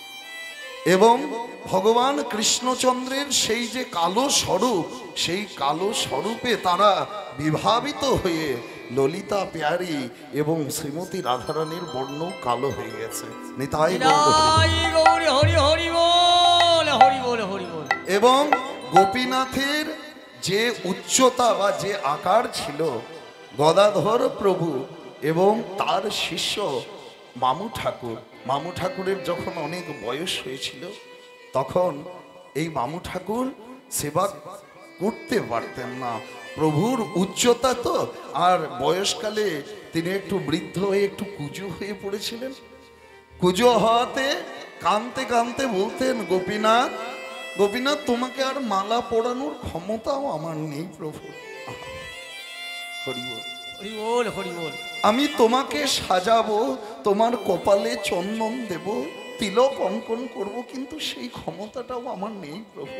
এবং ভগবান কৃষ্ণচন্দ্রের সেই যে কালো স্বরূপ, সেই কালো স্বরূপে তারা বিভাবিত হয়ে ললিতা পেয়ারি এবং শ্রীমতী রাধারানীর বর্ণ কালো হয়ে গেছে। নিতাই গৌর হরি। নিতাই গৌর হরি হরি বল হরি বল হরি বল এবং গোপীনাথের যে উচ্চতা বা যে আকার ছিল, গদাধর প্রভু এবং তার শিষ্য মামু ঠাকুর, মামু ঠাকুরের যখন অনেক বয়স হয়েছিল তখন এই মামু ঠাকুর সেবা করতে পারতেন না। প্রভুর উচ্চতা তো, আর বয়সকালে তিনি একটু বৃদ্ধ হয়ে একটু কুজো হয়ে পড়েছিলেন। কুজো হওয়াতে কাঁদতে কাঁদতে বলতেন, গোপীনাথ গোপীনাথ তোমাকে আর মালা পরানোর ক্ষমতাও আমার নেই প্রভু। হরি বল। হরি বল হরি বল আমি তোমাকে সাজাবো, তোমার কপালে চন্দন দেব, তিলক অঙ্কন করব, কিন্তু সেই ক্ষমতাটাও আমার নেই প্রভু।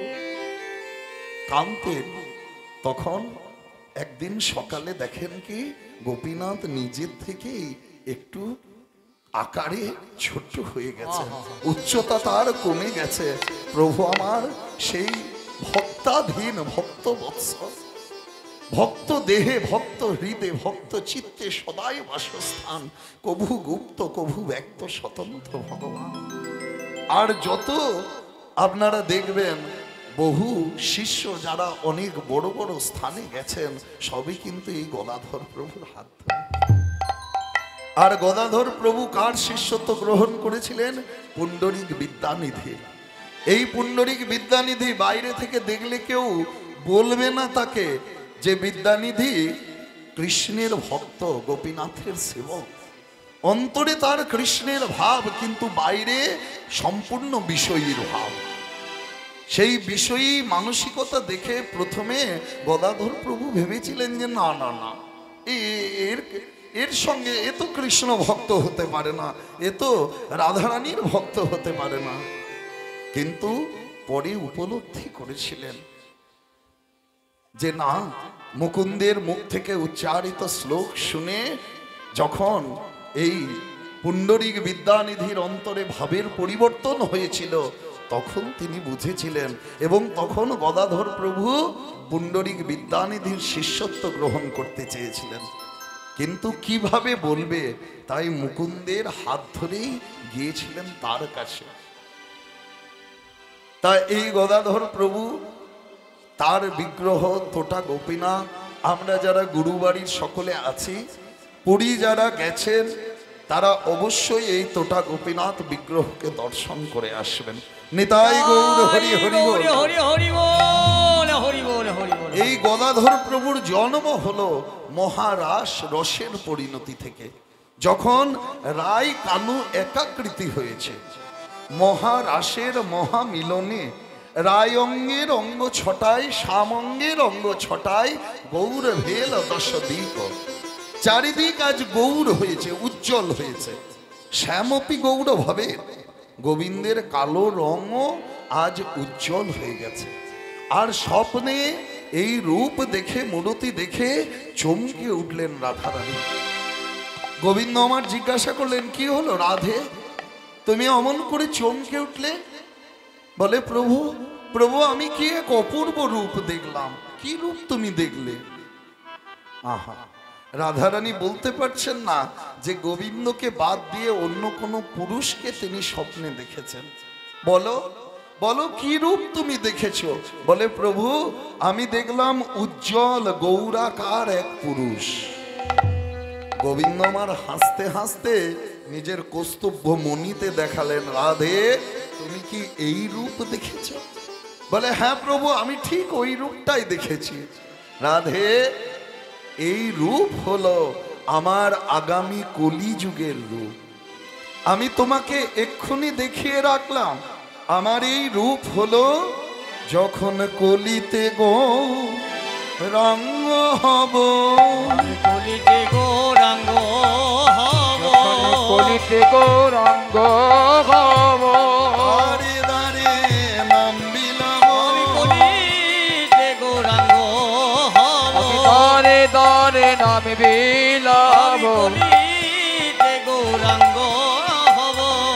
কাঁদতেন। তখন একদিন সকালে দেখেন কি গোপীনাথ নিজের থেকেই একটু আকারে ছোট্ট হয়ে গেছে, উচ্চতা তার কমে গেছে। প্রভু আমার সেই ভক্তাধীন ভক্ত বৎসল ভক্ত দেহে ভক্ত হৃদে ভক্ত চিত্তে সদাই বাসস্থান, কভু গুপ্ত কভু ব্যক্ত স্বতন্ত্র ভগবান। আর যত আপনারা দেখবেন বহু শিষ্য যারা অনেক বড় বড় স্থানে গেছেন, সবই কিন্তু এই গদাধর প্রভুর হাত ধরে। আর গদাধর প্রভু কার শিষ্যত্ব গ্রহণ করেছিলেন? পুণ্ডরিক বিদ্যানিধি। এই পুণ্ডরিক বিদ্যানিধি বাইরে থেকে দেখলে কেউ বলবে না তাকে যে বিদ্যানিধি কৃষ্ণের ভক্ত, গোপীনাথের সেবক। অন্তরে তার কৃষ্ণের ভাব, কিন্তু বাইরে সম্পূর্ণ বিষয়ীর ভাব। সেই বিষয়ী মানসিকতা দেখে প্রথমে গদাধর প্রভু ভেবেছিলেন যে না না না এর এর সঙ্গে এ তো কৃষ্ণ ভক্ত হতে পারে না, এ তো রাধারানীর ভক্ত হতে পারে না। কিন্তু পরে উপলব্ধি করেছিলেন যে না, মুকুন্দের মুখ থেকে উচ্চারিত শ্লোক শুনে যখন এই পুণ্ডরিক বিদ্যানিধির অন্তরে ভাবের পরিবর্তন হয়েছিল, তখন তিনি বুঝেছিলেন। এবং তখন গদাধর প্রভু পুণ্ডরিক বিদ্যানিধির শিষ্যত্ব গ্রহণ করতে চেয়েছিলেন, কিন্তু কিভাবে বলবে, তাই মুকুন্দের হাত ধরেই গিয়েছিলেন তার কাছে। তা এই গদাধর প্রভু তার বিগ্রহ তোটা গোপীনাথ, আমরা যারা গুরুবাড়ির সকলে আছি, পুরী যারা গেছেন তারা অবশ্যই এই তোটা গোপীনাথ বিগ্রহকে দর্শন করে আসবেন। নিতাই গৌর হরি হরি বল। হরি হরি বল, হরি বল, হরি বল। এই গদাধর প্রভুর জন্ম হলো মহারাস রসের পরিণতি থেকে। যখন রায় কানু একাকৃতি হয়েছে, মহারাসের মহামিলনে রায় অঙ্গের অঙ্গ ছটায়, সামঙ্গের অঙ্গ ছটায়, গৌর ভেল দশ দিক। চারিদিক আজ গৌর হয়েছে, উজ্জ্বল হয়েছে। শ্যামপি গৌর ভাবে, গোবিন্দের কালো রঙও আজ উজ্জ্বল হয়ে গেছে। আর স্বপ্নে এই রূপ দেখে, মূরতি দেখে চমকে উঠলেন রাধারানী। গোবিন্দ আমার জিজ্ঞাসা করলেন, কি হলো রাধে, তুমি অমন করে চমকে উঠলে? বলে, প্রভু প্রভু আমি কি এক অপূর্ব রূপ দেখলাম। কি রূপ তুমি দেখলে? আহা, রাধারানী বলতে পারছেন না যে গোবিন্দকে বাদ দিয়ে অন্য কোনো পুরুষকে তিনি স্বপ্নে দেখেছেন। বলো বলো কি রূপ তুমি দেখেছো? বলে, প্রভু আমি দেখলাম উজ্জ্বল গৌরাকার এক পুরুষ। গোবিন্দ আমার হাসতে হাসতে নিজের কৌস্তভ্য মণিতে দেখালেন, রাধে তুমি কি এই রূপ দেখেছো? বলে, হ্যাঁ প্রভু আমি ঠিক ওই রূপটাই দেখেছি। রাধে এই রূপ হলো আমার আগামী কলিযুগের রূপ। আমি তোমাকে এক্ষুনি দেখিয়ে রাখলাম, আমার এই রূপ হলো যখন কলিতে গো রঙ্গ হব, কলিতে গৌরাঙ্গ হব, কলিতে গৌরাঙ্গ হব, দাঁড়ে দাঁড়ে নাম বিলাব, কলিতে গৌরাঙ্গ হব, দরে দরে নাম বিলাব, কলিতে গৌরাঙ্গ হব।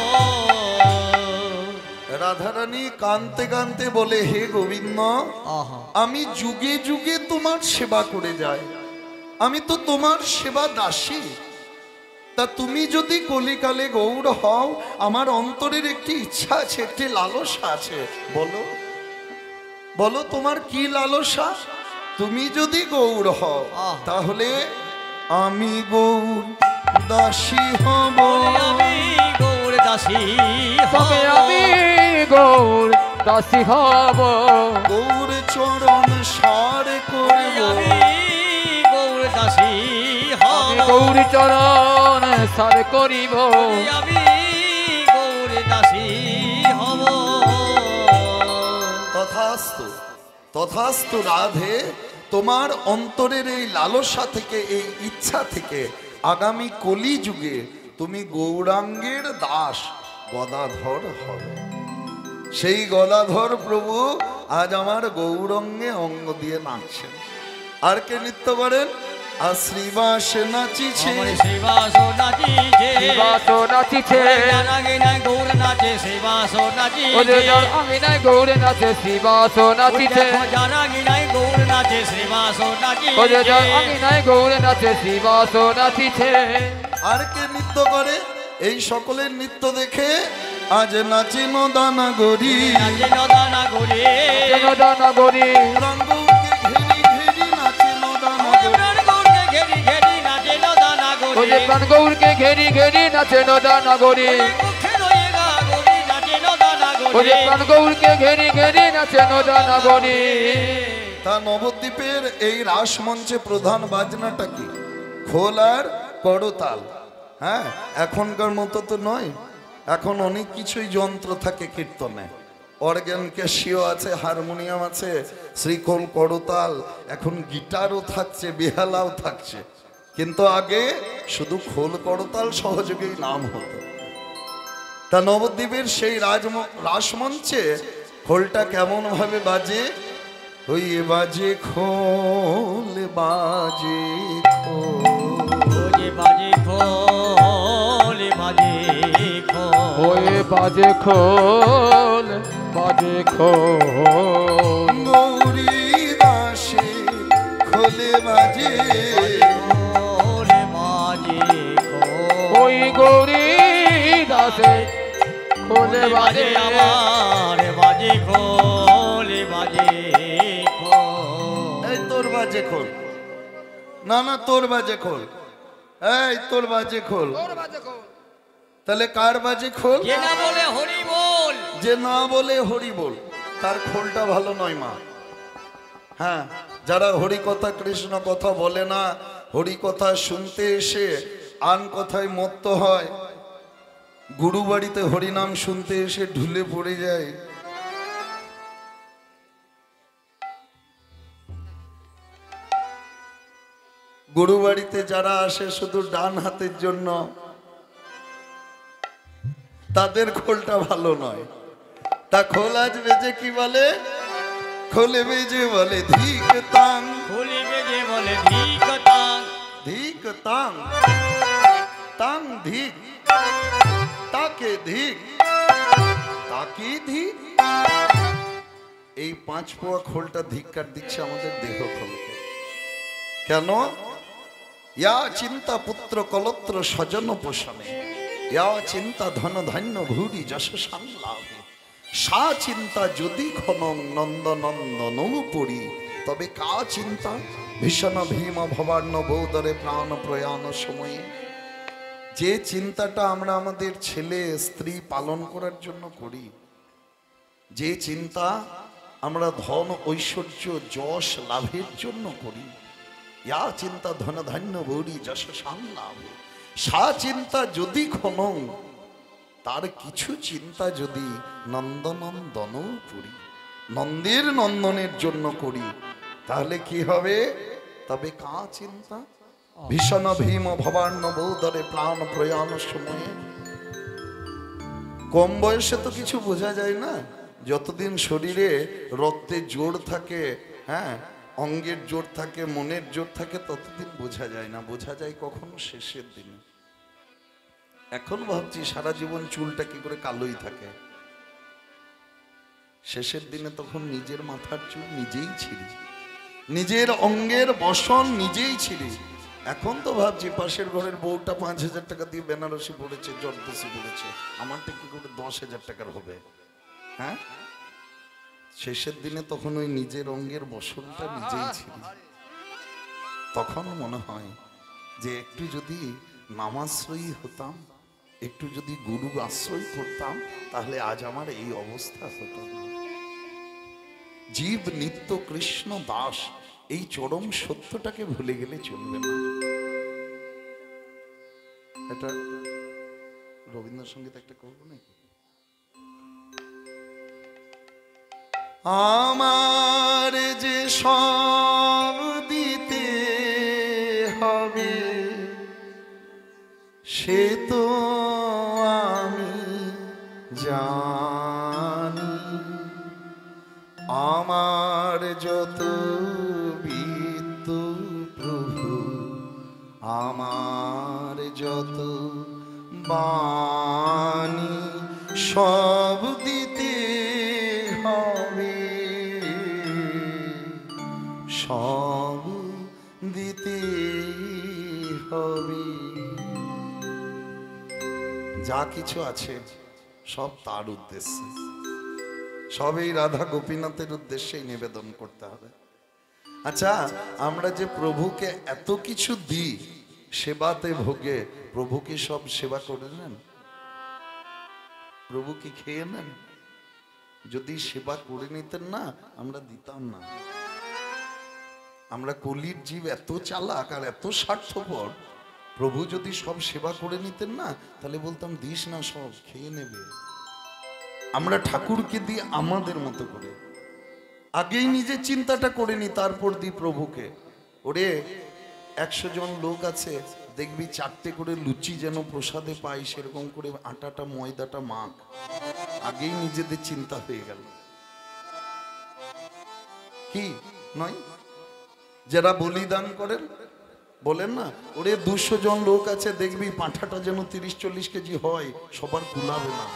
রাধারানী কানতে কানতে বলে, হে গোবিন্দ, আহা, আমি যুগে যুগে তোমার সেবা করে যাই, আমি তো তোমার সেবা দাসী। তা তুমি যদি কলিকালে গৌর হও, আমার অন্তরের একটি ইচ্ছা আছে, একটি লালসা আছে। বলো বলো তোমার কি লালসা? তুমি যদি গৌর হও তাহলে আমি গৌর দাসী হব, আমি গৌর দাসী তবে হব, আমি গৌর দাসী হব, গৌর চরণ সার করব, আমি গৌর দাসী হব, গৌর চরণ সার করিব, আমি গৌর দাসী হব। তথাস্তু তথাস্তু রাধে, তোমার অন্তরের এই লালসা থেকে, এই ইচ্ছা থেকে আগামী কলি যুগে তুমি গৌরাঙ্গের দাস গদাধর হবে। সেই গদাধর প্রভু আজ আমার গৌরঙ্গে অঙ্গ দিয়ে নাচছেন। আর কে নৃত্য করেন? আর শ্রীবাস নাচিছে আমার শ্রীবাস নাচিছে শ্রীবাস নাচিছে জানাগিনায় গৌর নাচে শ্রীবাস নাচিছে ওরে জানাগিনায় গৌর নাচে শ্রীবাস নাচিছে জানাগিনায় গৌর নাচে শ্রীবাস নাচিছে ওরে জানাগিনায় গৌর নাচে শ্রীবাস নাচিছে। আর কে নৃত্য করে? এই সকলের নৃত্য দেখে আজ নাচে নদানা গরি নাচে নদানা গরি নদানা গরি প্রাণ গৌরকে ঘেরি ঘেরি নাচে নদানা গরি ওরে প্রাণ গৌরকে ঘেরি ঘেরি নাচে নদানা গরি। তা নবদ্বীপের এই রাস মঞ্চে প্রধান বাজনাটা কি? খোল আর করতাল। হ্যাঁ, এখনকার মতো তো নয়, এখন অনেক কিছুই যন্ত্র থাকে কীর্তনে, অর্গান ক্যাসিও আছে, হারমোনিয়াম আছে, শ্রীখোল করতাল, এখন গিটারও থাকছে, বেহালাও থাকছে, কিন্তু আগে শুধু খোল করতাল সহযোগী নাম হতো। তা নবদ্বীপের সেই রাজ রাসমঞ্চে খোলটা কেমন ভাবে বাজে? ওই বাজে খোল বাজে খোল বাজে খোল বাজে খোল ওই বাজে খোল বাজে খোল গৌরী দাসে খোলে বাজে খোল বাজে খোল ওই গৌরী দাসে খোলে বাজে আমার বাজে খোল বাজে খোল। এই তোর বাজে খোল, না না তোর বাজে খোল, এই তোর বাজে খোল। তাহলে কার বাজে খোল? যে না বলে হরি বল, যে না বলে হরি বল, তার খোলটা ভালো নয় মা। হ্যাঁ, যারা হরি কথা কৃষ্ণ কথা বলে না, হরি কথা শুনতে এসে আন কথায় মত্ত হয়, গুরু বাড়িতে হরিনাম শুনতে এসে ঢুলে পড়ে যায়, গুরু বাড়িতে যারা আসে শুধু ডান হাতের জন্য, তাদের খোলটা ভালো নয়। তা খোল আজ বেজে কি বলে? খোলে বেজে বলে ধিক তাং, খোলে বেজে বলে ধিক তাং, ধিক তাং, তাং ধিক, তাকে ধিক, তাকে ধিক। এই পাঁচ পোয়া খোলটা ধিক্কার দিচ্ছে আমাদের দেহ খোলকে। কেন? ইয়া চিন্তা পুত্র কলত্র স্বজন পোষণে, ইয়া চিন্তা ধন ধান্য ভূরি যশ সংলাভে, সা চিন্তা যদি খনং নন্দ নন্দন পড়ি, তবে কা চিন্তা ভীষণ ভীম ভবান্ন বৌদরে প্রাণ প্রয়াণ সময়ে। যে চিন্তাটা আমরা আমাদের ছেলে স্ত্রী পালন করার জন্য করি, যে চিন্তা আমরা ধন ঐশ্বর্য যশ লাভের জন্য করি, ইয়া চিন্তা ধন ধান্য বৌরি যশ সংলাভে, সা চিন্তা যদি খনং, তার কিছু চিন্তা যদি নন্দনন্দন করি, নন্দের নন্দনের জন্য করি, তাহলে কি হবে? তবে কা চিন্তা ভীষণ ভীম ভবান্ন বৌদরে প্রাণ প্রয়াণ সময়ে। কম বয়সে তো কিছু বোঝা যায় না, যতদিন শরীরে রক্তে জোর থাকে, হ্যাঁ অঙ্গের জোর থাকে, মনের জোর থাকে, ততদিন বোঝা যায় না। বোঝা যায় কখনো শেষের দিনে। এখন ভাবছি সারা জীবন চুলটা কি করে কালোই থাকে, শেষের দিনে তখন নিজের মাথার চুল নিজেই ছিঁড়ি, নিজের অঙ্গের বসন নিজেই ছিঁড়ি। এখন তো ভাবছি পাশের ঘরের বউটা পাঁচ হাজার টাকা দিয়ে বেনারসি পড়েছে, জর্দসি পড়েছে, আমারটা কি করে দশ হাজার টাকার হবে? হ্যাঁ, শেষের দিনে তখন ওই নিজের অঙ্গের বসনটা নিজেই ছিঁড়ি। তখন মনে হয় যে একটু যদি নামাশ্রয়ী হতাম, একটু যদি গুরু আশ্রয় করতাম, তাহলে আজ আমার এই অবস্থা হতো না। জীব নিত্য কৃষ্ণ দাস, এই চরম সত্যটাকে ভুলে গেলে চলবে না। এটা রবীন্দ্রসঙ্গীত একটা করবো নাকি? আমার যে সব দিতে হবে সে তো আমি জানি, আমার যত বিদ্যু প্রভু যত বাণী সব দিতে হবে, সব দিতে হবে। যা কিছু আছে সব তার উদ্দেশ্যে, সবই রাধা গোপীনাথের উদ্দেশ্যেই নিবেদন করতে হবে। আচ্ছা, আমরা যে প্রভুকে এত কিছু দিই, সেবাতে ভোগে, প্রভু কি সব সেবা করে নেন? প্রভু কি খেয়ে নেন? যদি সেবা করে নিতেন না, আমরা দিতাম না। আমরা কলির জীব এত চালাক আর এত স্বার্থপর, প্রভু যদি সব সেবা করে নিতেন না, তাহলে বলতাম দিস না, সব খেয়ে নেবে। আমরা ঠাকুরকে দিই আমাদের মতো করে, আগেই নিজে চিন্তাটা করে নি, তারপর দিই প্রভুকে। ওরে একশো জন লোক আছে, দেখবি চারটে করে লুচি যেন প্রসাদে পাই, সেরকম করে আটাটা ময়দাটা মাখ, আগেই নিজেদের চিন্তা হয়ে গেল। কি নয়? যারা বলিদান করেন বলেন না, ওরে দুশো জন লোক আছে, দেখবি পাঁঠাটা যেন তিরিশ চল্লিশ কেজি হয়, সবার কুলাবে না।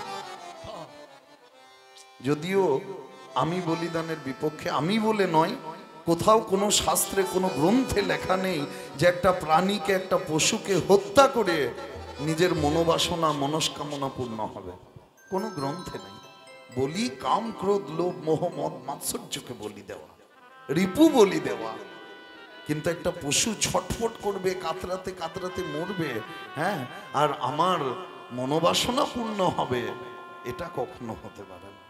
যদিও আমি বলিদানের বিপক্ষে, আমি বলে নয়, কোথাও কোনো শাস্ত্রে কোনো গ্রন্থে লেখা নেই যে একটা প্রাণীকে, একটা পশুকে হত্যা করে নিজের মনোবাসনা মনস্কামনা পূর্ণ হবে, কোনো গ্রন্থে নেই। বলি কাম ক্রোধ লোভ মোহ মদ মাৎসর্যকে বলি দেওয়া, রিপু বলি দেওয়া। কিন্তু একটা পশু ছটফট করবে, কাতরাতে কাতরাতে মরবে, হ্যাঁ, আর আমার মনোবাসনা পূর্ণ হবে, এটা কখনো হতে পারে না।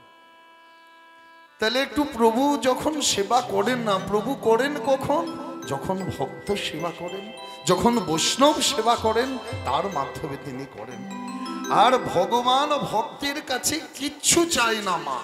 তাহলে একটু প্রভু যখন সেবা করেন না, প্রভু করেন কখন? যখন ভক্ত সেবা করেন, যখন বৈষ্ণব সেবা করেন, তার মাধ্যমে তিনি করেন। আর ভগবান ভক্তের কাছে কিচ্ছু চাই না মা।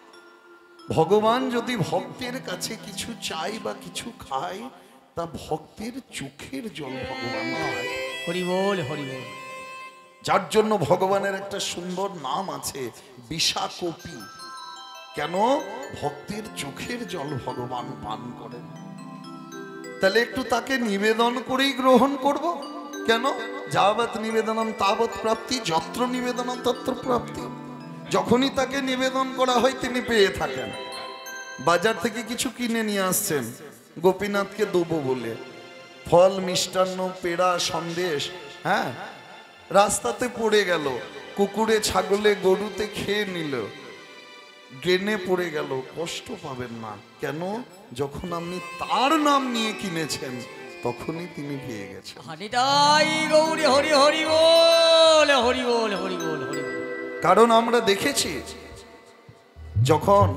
ভগবান যদি ভক্তের কাছে কিছু চাই বা কিছু খায়, তা ভক্তের চোখের জল ভগবান খায়। হরি বল, হরি বল। যার জন্য ভগবানের একটা সুন্দর নাম আছে, বিশাকপি। কেন? ভক্তের চোখের জল ভগবান পান করেন। তাহলে একটু তাকে নিবেদন করেই গ্রহণ করব। কেন? যাবৎ নিবেদনম তাবৎ প্রাপ্তি, যত্র নিবেদনম তত্র প্রাপ্তি। যখনই তাকে নিবেদন করা হয় তিনি পেয়ে থাকেন। বাজার থেকে কিছু কিনে নিয়ে আসছেন, গোপীনাথকে দেবো বলে, ফল মিষ্টান্ন পেড়া সন্দেশ, হ্যাঁ, রাস্তাতে পড়ে গেল, কুকুরে ছাগলে গরুতে খেয়ে নিল, ড্রেনে পড়ে গেল, কষ্ট পাবেন না। কেন? যখন আপনি তার নাম নিয়ে কিনেছেন, তখনই তিনি পেয়ে গেছেন। হানিটাই গৌরী হরি হরি বল, হরি বল, হরি বল, হরি বল। কারণ আমরা দেখেছি, যখন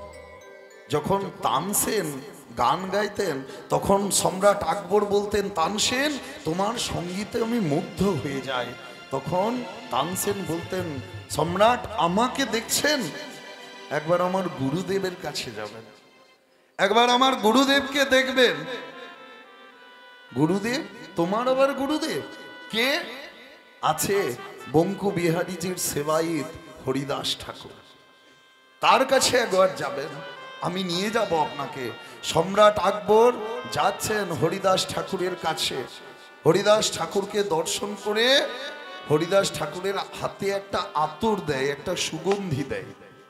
যখন তানসেন গান গাইতেন, তখন সম্রাট আকবর বলতেন, তানসেন তোমার সঙ্গীতে আমি মুগ্ধ হয়ে যাই। তখন তানসেন বলতেন, সম্রাট আমাকে দেখছেন, একবার আমার গুরুদেবের কাছে যাবেন, একবার আমার গুরুদেবকে দেখবেন। গুরুদেব? তোমার আবার গুরুদেব কে? আছে বঙ্কু বিহারীজির সেবায়িত হরিদাস ঠাকুর, তার কাছে একবার যাবেন, আমি নিয়ে যাব আপনাকে। সম্রাট আকবর যাচ্ছেন হরিদাস ঠাকুরের কাছে। হরিদাস ঠাকুরকে দর্শন করে হরিদাস ঠাকুরের হাতে একটা আতর দেয়, একটা সুগন্ধি দেয়,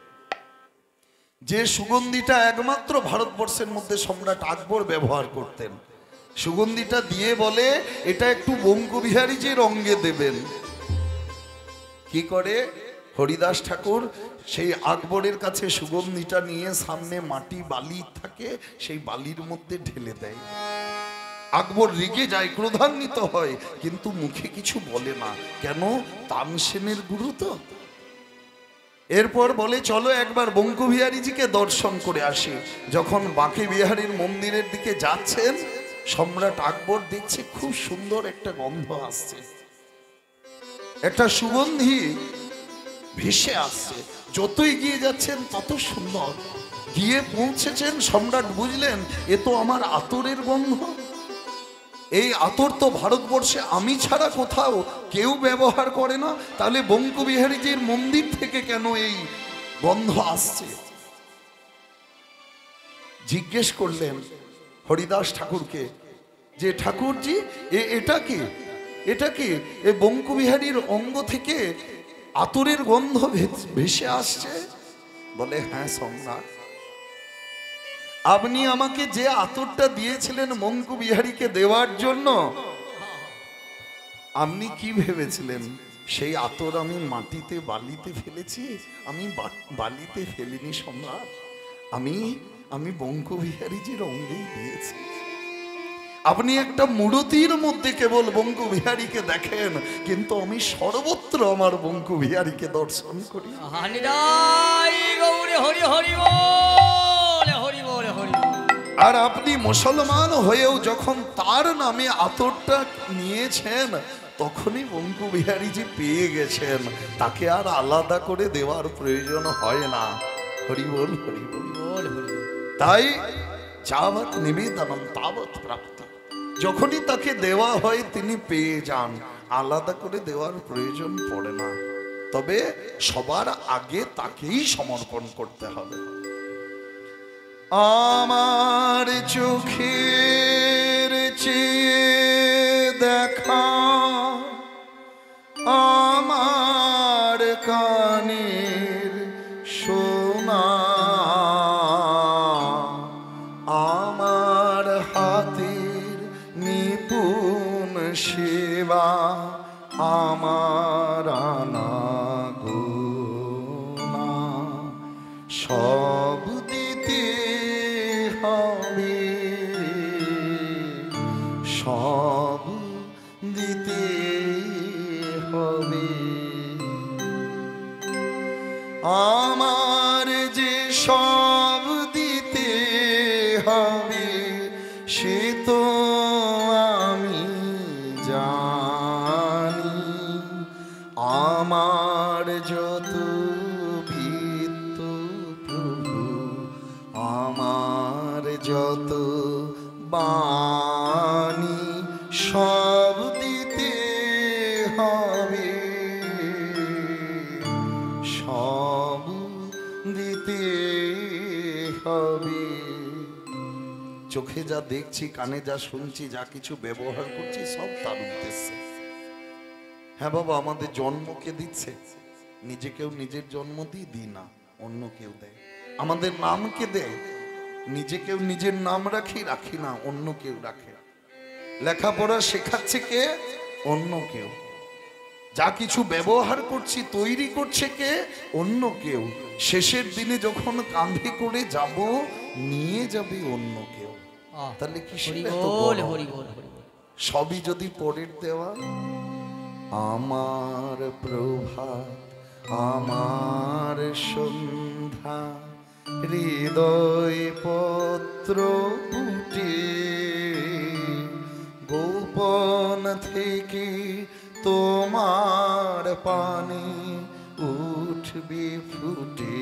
যে সুগন্ধিটা একমাত্র ভারতবর্ষের মধ্যে সম্রাট আকবর ব্যবহার করতেন। সুগন্ধিটা দিয়ে বলে, এটা একটু বঙ্কু বিহারীজির অঙ্গে দেবেন। কি করে? হরিদাস ঠাকুর সেই আকবরের কাছে সুগন্ধিটা নিয়ে, সামনে মাটি বালি থাকে, সেই বালির মধ্যে ঢেলে দেয়। আকবর রেগে যায়, ক্রোধান্বিত হয়, কিন্তু মুখে কিছু বলে না। কেন? তানসেনের গুরু তো। এরপর বলে, চলো একবার বঙ্কু বিহারীজিকে দর্শন করে আসি। যখন বাঁকে বিহারীর মন্দিরের দিকে যাচ্ছেন, সম্রাট আকবর দেখছে খুব সুন্দর একটা গন্ধ আসছে, একটা সুগন্ধি ভেসে আসছে। যতই গিয়ে যাচ্ছেন তত সুন্দর। গিয়ে পৌঁছেছেন, সম্রাট বুঝলেন এ তো আমার আতরের গন্ধ। এই আতর তো ভারতবর্ষে আমি ছাড়া কোথাও কেউ ব্যবহার করে না, তাহলে বঙ্কু বিহারীজির মন্দির থেকে কেন এই গন্ধ আসছে? জিজ্ঞেস করলেন হরিদাস ঠাকুরকে যে, ঠাকুরজি এটা কি? এটা কি এই বঙ্কুবিহারীর অঙ্গ থেকে আতরের গন্ধ ভে- ভেসে আসছে? বলে হ্যাঁ সম্রাট, আপনি আমাকে যে আতরটা দিয়েছিলেন বঙ্কুবিহারীকে দেওয়ার জন্য, আপনি কি ভেবেছিলেন সেই আতর আমি মাটিতে বালিতে ফেলেছি? আমি বা- বালিতে ফেলিনি সম্রাট, আমি আমি বঙ্কুবিহারীজির অঙ্গেই দিয়েছি। আপনি একটা মূরতির মধ্যে কেবল বঙ্কুবিহারীকে দেখেন, কিন্তু আমি সর্বত্র আমার বঙ্কুবিহারীকে দর্শন করি। হানিদাই গৌরে হরি হরি বল হরি বল হরি বল। আর আপনি মুসলমান হয়েও যখন তার নামে আতরটা নিয়েছেন, তখনই বঙ্কুবিহারীজি পেয়ে গেছেন, তাকে আর আলাদা করে দেওয়ার প্রয়োজন হয় না। হরি বল হরি বল। বল হরি বল। তাই যাবৎ নিবেদনম তাবৎ প্রাপ্তি, যখনই তাকে দেওয়া হয় তিনি পেয়ে যান, আলাদা করে দেওয়ার প্রয়োজন পড়ে না। তবে সবার আগে তাকেই সমর্পণ করতে হবে। আমার চোখের চেয়ে দেখা, আমার কানের শোনা, আমার হাতের নিপুণ সেবা, আমার আনাগোনা সব দিতে হবে, সব দিতে হবে। আমার যে সব দিতে হবে সে তো আমি জানি, আমার যত ভিত্ত প্রভু, আমার যত বাণী, সব দিতে হবে, সব দিতে হবে। চোখে যা দেখছি, কানে যা শুনছি, যা কিছু ব্যবহার করছি, সব তার উদ্দেশ্যে। হ্যাঁ বাবা, আমাদের জন্মকে দিচ্ছে, নিজেকেও নিজের জন্ম দিয়ে দিই না, অন্য কেউ দেয়। আমাদের নামকে দেয়, নিজেকেও নিজের নাম রাখি রাখি না, অন্য কেউ রাখে। লেখাপড়া শেখাচ্ছে কে? অন্য কেউ। যা কিছু ব্যবহার করছি, তৈরি করছে কে? অন্য কেউ। শেষের দিনে যখন কাঁধে করে যাব, নিয়ে যাবে অন্য কেউ। আহ, তাহলে কি হরি সেটা এত বল বড়? হরি বল হরি বল। সবই যদি পরের দেওয়া। আমার প্রভাত, আমার সন্ধ্যা, হৃদয় পত্র ফুটে, গোপন থেকে তোমার পানি উঠবে ফুটে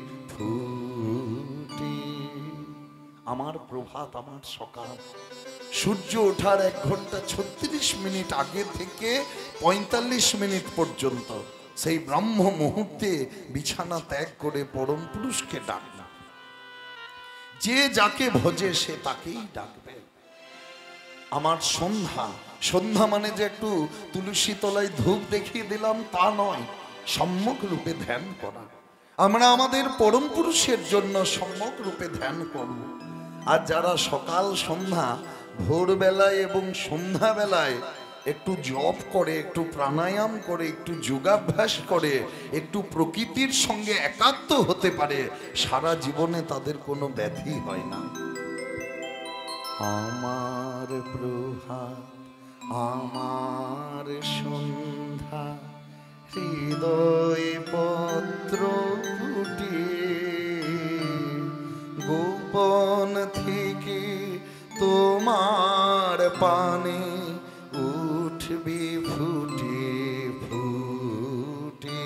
ফুটে। আমার প্রভাত, আমার সকাল, সূর্য ওঠার এক ঘন্টা ছত্রিশ মিনিট আগে থেকে পঁয়তাল্লিশ মিনিট পর্যন্ত সেই ব্রহ্ম মুহূর্তে বিছানা ত্যাগ করে পরম পুরুষকে ডাকনা। যে যাকে ভজে সে তাকেই ডাকবে। আমার সন্ধ্যা, সন্ধ্যা মানে যে একটু তুলসী তলায় ধূপ দেখিয়ে দিলাম তা নয়, সম্যক রূপে ধ্যান করা। আমরা আমাদের পরম পুরুষের জন্য সম্যক রূপে ধ্যান করব। আর যারা সকাল সন্ধ্যা, ভোরবেলায় এবং সন্ধ্যাবেলায় একটু জপ করে, একটু প্রাণায়াম করে, একটু যোগাভ্যাস করে, একটু প্রকৃতির সঙ্গে একাত্ম হতে পারে, সারা জীবনে তাদের কোনো ব্যাধি হয় না। আমার প্রভাত, আমার সন্ধ্যা, হৃদয় পত্র ফুটে, গোপন থেকে তোমার পানে উঠবে ফুটে ফুটে।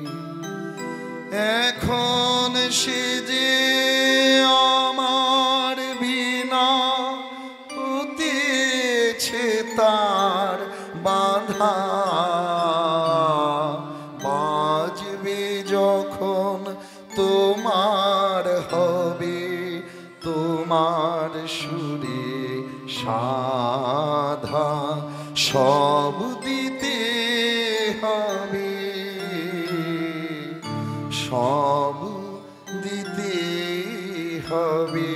এখন সে যে আমার বিনা হতেছে তার বাধা, বাজবে যখন তোমার হবে তোমার সুরে সাধা, সব হবে।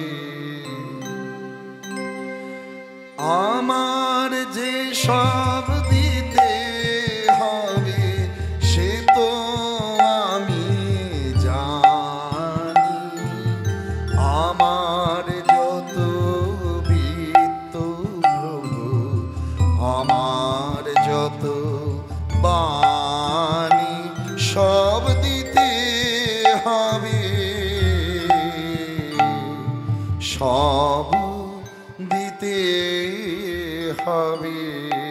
আমার যে সব দিতে হবে সে তো আমি জানি। আমার যত বৃত্ত প্রভু, আমার যত বাণী সব দিতে হবে, সব দিতে হবে।